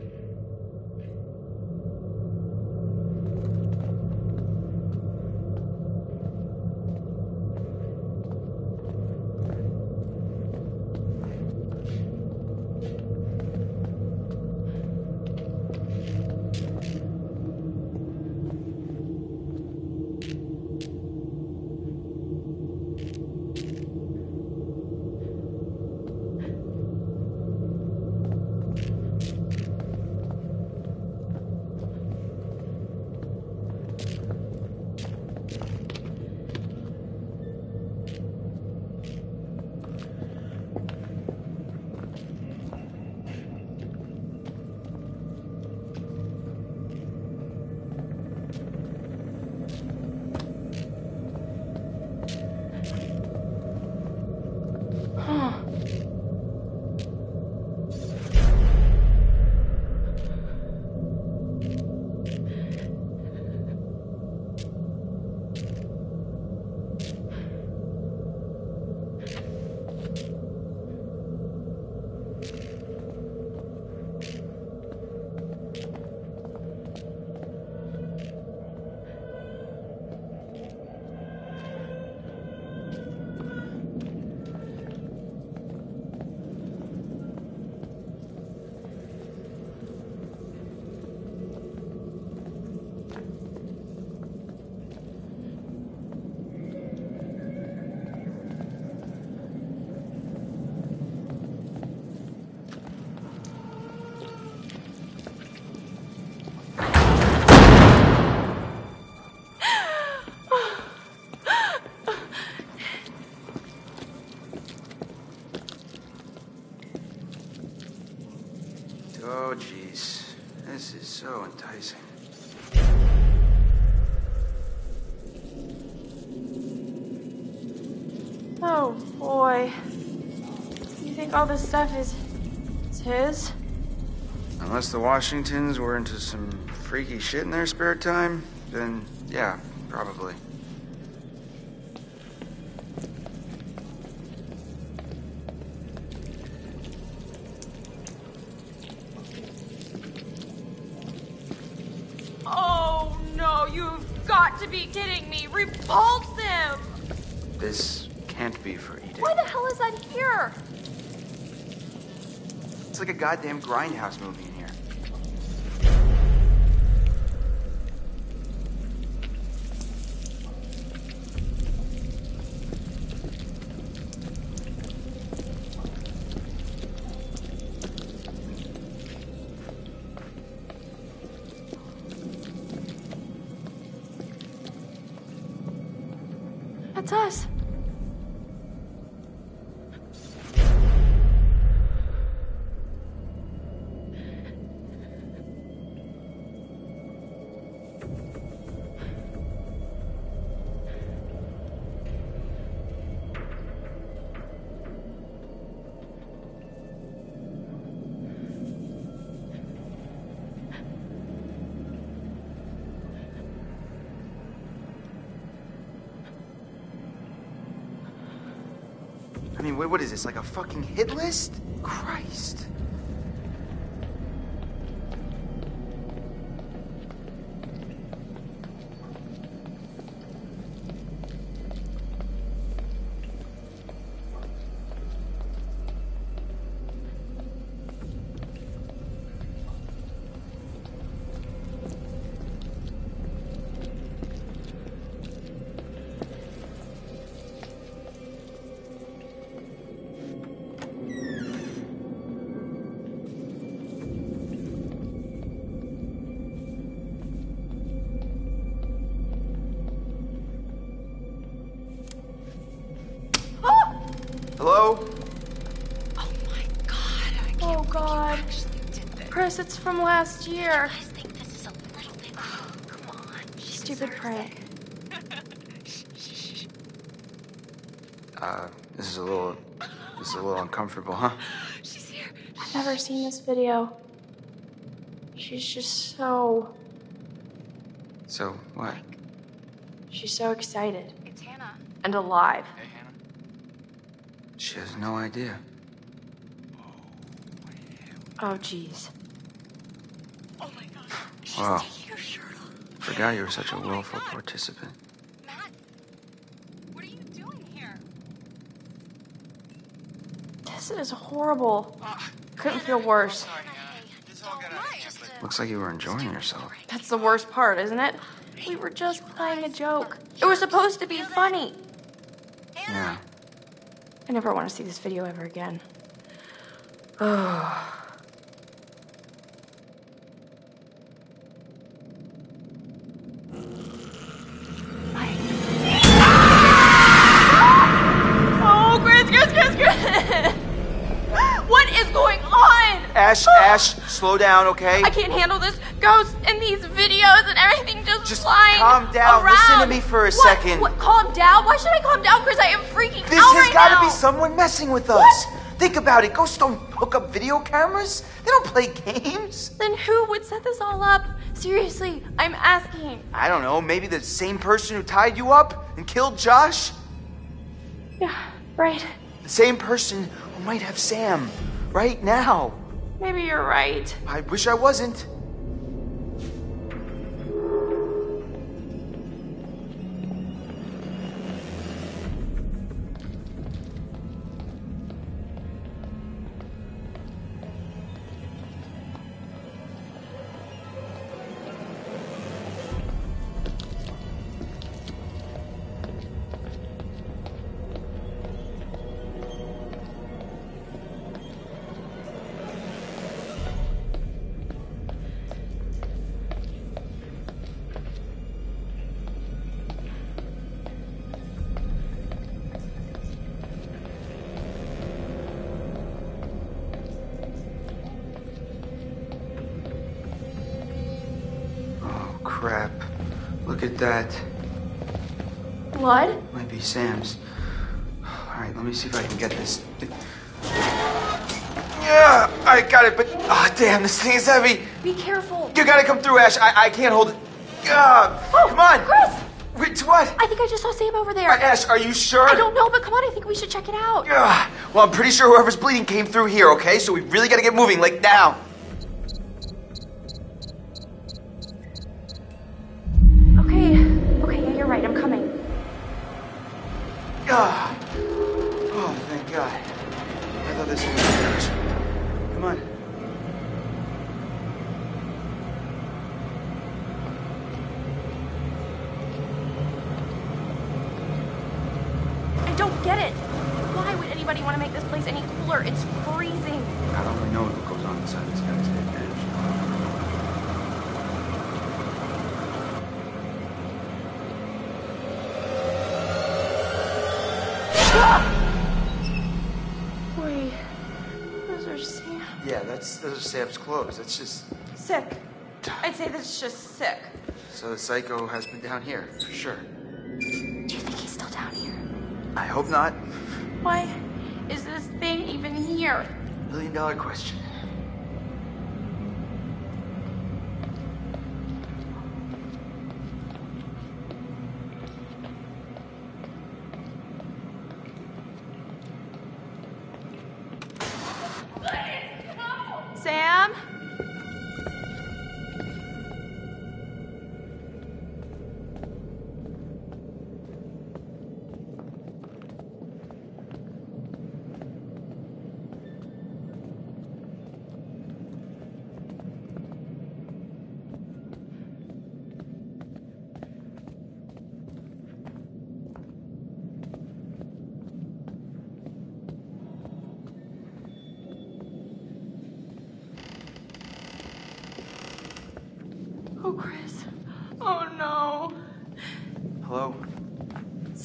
Oh, jeez. This is so enticing. Oh, boy. You think all this stuff is... is his? Unless the Washingtons were into some freaky shit in their spare time, then yeah, probably. Oh, no, you've got to be kidding me. Repulse him! This can't be for Eden. Why the hell is that here? It's like a goddamn Grindhouse movie in here. That's us. I mean, wait, what is this, like a fucking hit list? Christ. Hello? Oh God. Chris, it's from last year. Stupid prank. Uh, this is a little, this is a little uncomfortable, huh? I've never seen this video. She's just so... So, what? She's so excited. It's Hannah. And alive. She has no idea. Oh, jeez. Wow. Forgot you were such a willful participant. This is horrible. Couldn't feel worse. Looks like you were enjoying yourself. That's the worst part, isn't it? We were just playing a joke. It was supposed to be funny. Yeah. I never want to see this video ever again. Oh. Oh, Chris, Chris, Chris, Chris! What is going on? Ash, Ash, slow down, okay? I can't handle this ghost and these videos and everything just, Just flying calm down. around. Listen to me for a What? second. What? Calm down? Why should I calm down, Chris? I am freaking This out has right got to now. be someone messing with us. Think about it. Ghosts don't hook up video cameras. They don't play games. Then who would set this all up? Seriously, I'm asking. I don't know. Maybe the same person who tied you up and killed Josh? Yeah, right. The same person who might have Sam right now. Maybe you're right. I wish I wasn't. Crap. Look at that. Blood? Might be Sam's. Alright, let me see if I can get this. Yeah, I got it, but ah, oh, damn, this thing is heavy. Be careful. You gotta come through, Ash. I, I can't hold it. Ah, oh, come on. Chris! Wait, what? I think I just saw Sam over there. Uh, Ash, are you sure? I don't know, but come on, I think we should check it out. Yeah. Well, I'm pretty sure whoever's bleeding came through here, okay? So we really gotta get moving, like now. Okay, okay, yeah, you're right, I'm coming. Ah. Oh, thank God. I thought this was yours. Come on. I don't get it. Why would anybody want to make this place any cooler? It's freezing. I don't really know what goes on inside this guy's head, man. Wait, those are Sam. Yeah, that's those are Sam's clothes. That's just Sick. I'd say this is just sick. so the psycho has been down here for sure. Do you think he's still down here? I hope not. Why is this thing even here? Million dollar question.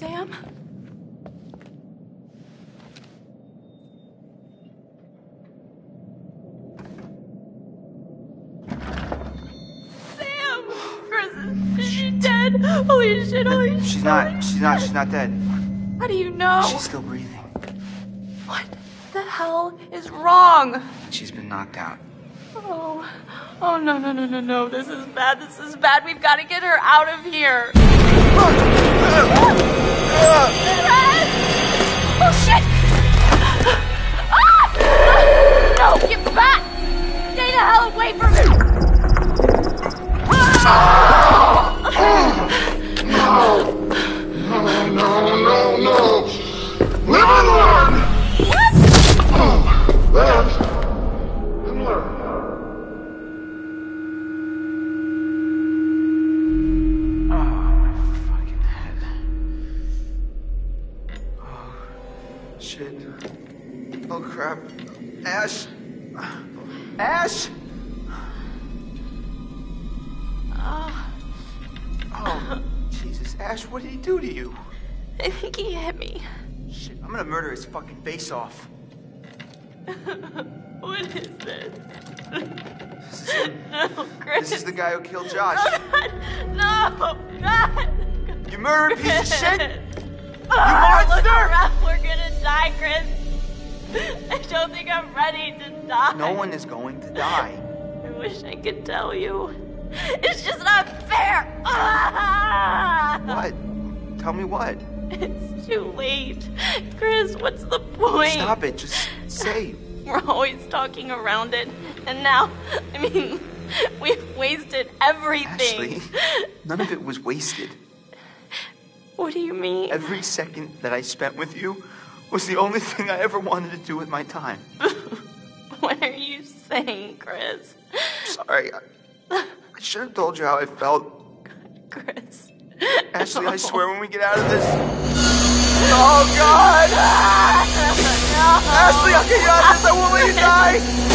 Sam? Sam! Chris, is she dead? Holy shit, holy shit. She's not, she's not, she's not dead. How do you know? She's still breathing. What the hell is wrong? She's been knocked out. Oh, oh no, no, no, no, no. This is bad, this is bad. We've got to get her out of here. Oh shit! Ah! No, get back! Stay the hell away from me! No! No, no, no, no! Live and learn! What? Live and learn. Shit. Oh crap. Ash! Ash! Oh. Oh, Jesus. Ash, what did he do to you? I think he hit me. Shit, I'm gonna murder his fucking face off. What is this? This is him. No, Chris. This is the guy who killed Josh. No, God. You murdered piece of shit! Oh, You monster! look around. We're gonna die, Chris. I don't think I'm ready to die. No one is going to die. I wish I could tell you. It's just not fair. Ah! What? Tell me what? It's too late. Chris, what's the point? Stop it. Just say. We're always talking around it. And now, I mean, we've wasted everything. Ashley, none of it was wasted. What do you mean? Every second that I spent with you was the only thing I ever wanted to do with my time. What are you saying, Chris? Sorry. I, I should have told you how I felt. Chris. Ashley, I swear when we get out of this... Oh, God! No. Ashley, I'll get you out of this. I won't let you die.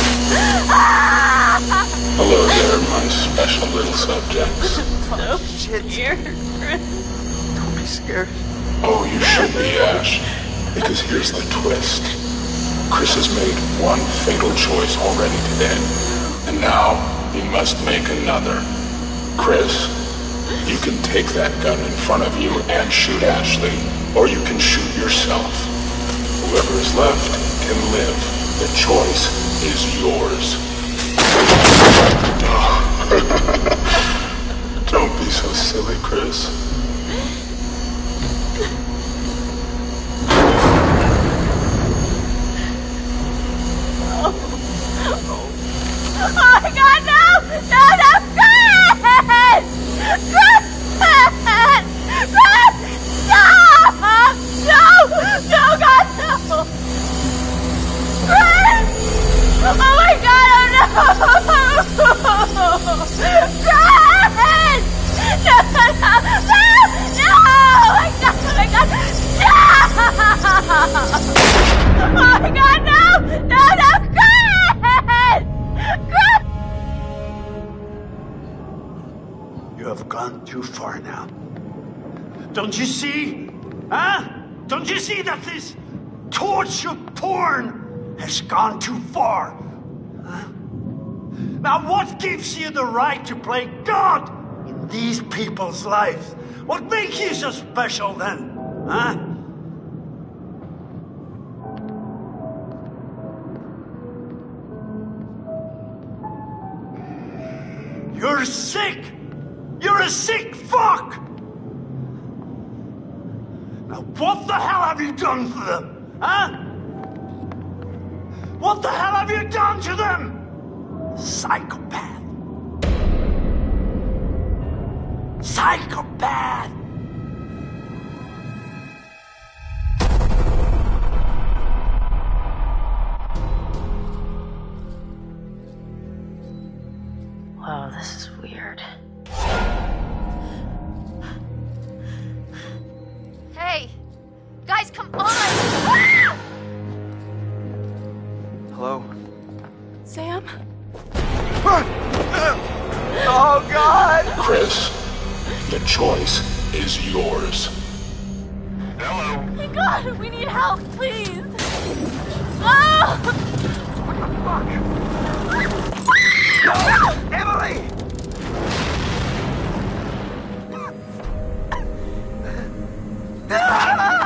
Hello there, my special little subjects. So scared, Chris. Don't be scared. Oh, you should be, Ash. Because here's the twist. Chris has made one fatal choice already today. And now, he must make another. Chris, you can take that gun in front of you and shoot Ashley. Or you can shoot yourself. Whoever is left can live. The choice is yours. Don't be so silly, Chris. Oh, oh my God, no! No, no, Chris! Chris! Chris! Stop! No! No, God, no! Chris! Oh my God, oh no! Chris! No, no, no! No! No! Oh my God, oh my God! No! Oh my God, no! No, no, Chris! Chris! You have gone too far now. Don't you see? Huh? Don't you see that this torture porn has gone too far? Huh? Now what gives you the right to play God in these people's lives? What makes you so special then? Huh? You're sick! You're a sick fuck! Now what the hell have you done to them? Huh? What the hell have you done to them? Psychopath. Psychopath! Wow, this is weird. Hey! Guys, come on! Hello? Sam? Oh, God! Chris, the choice is yours. My God, we need help, please. Oh! Emily! Ah!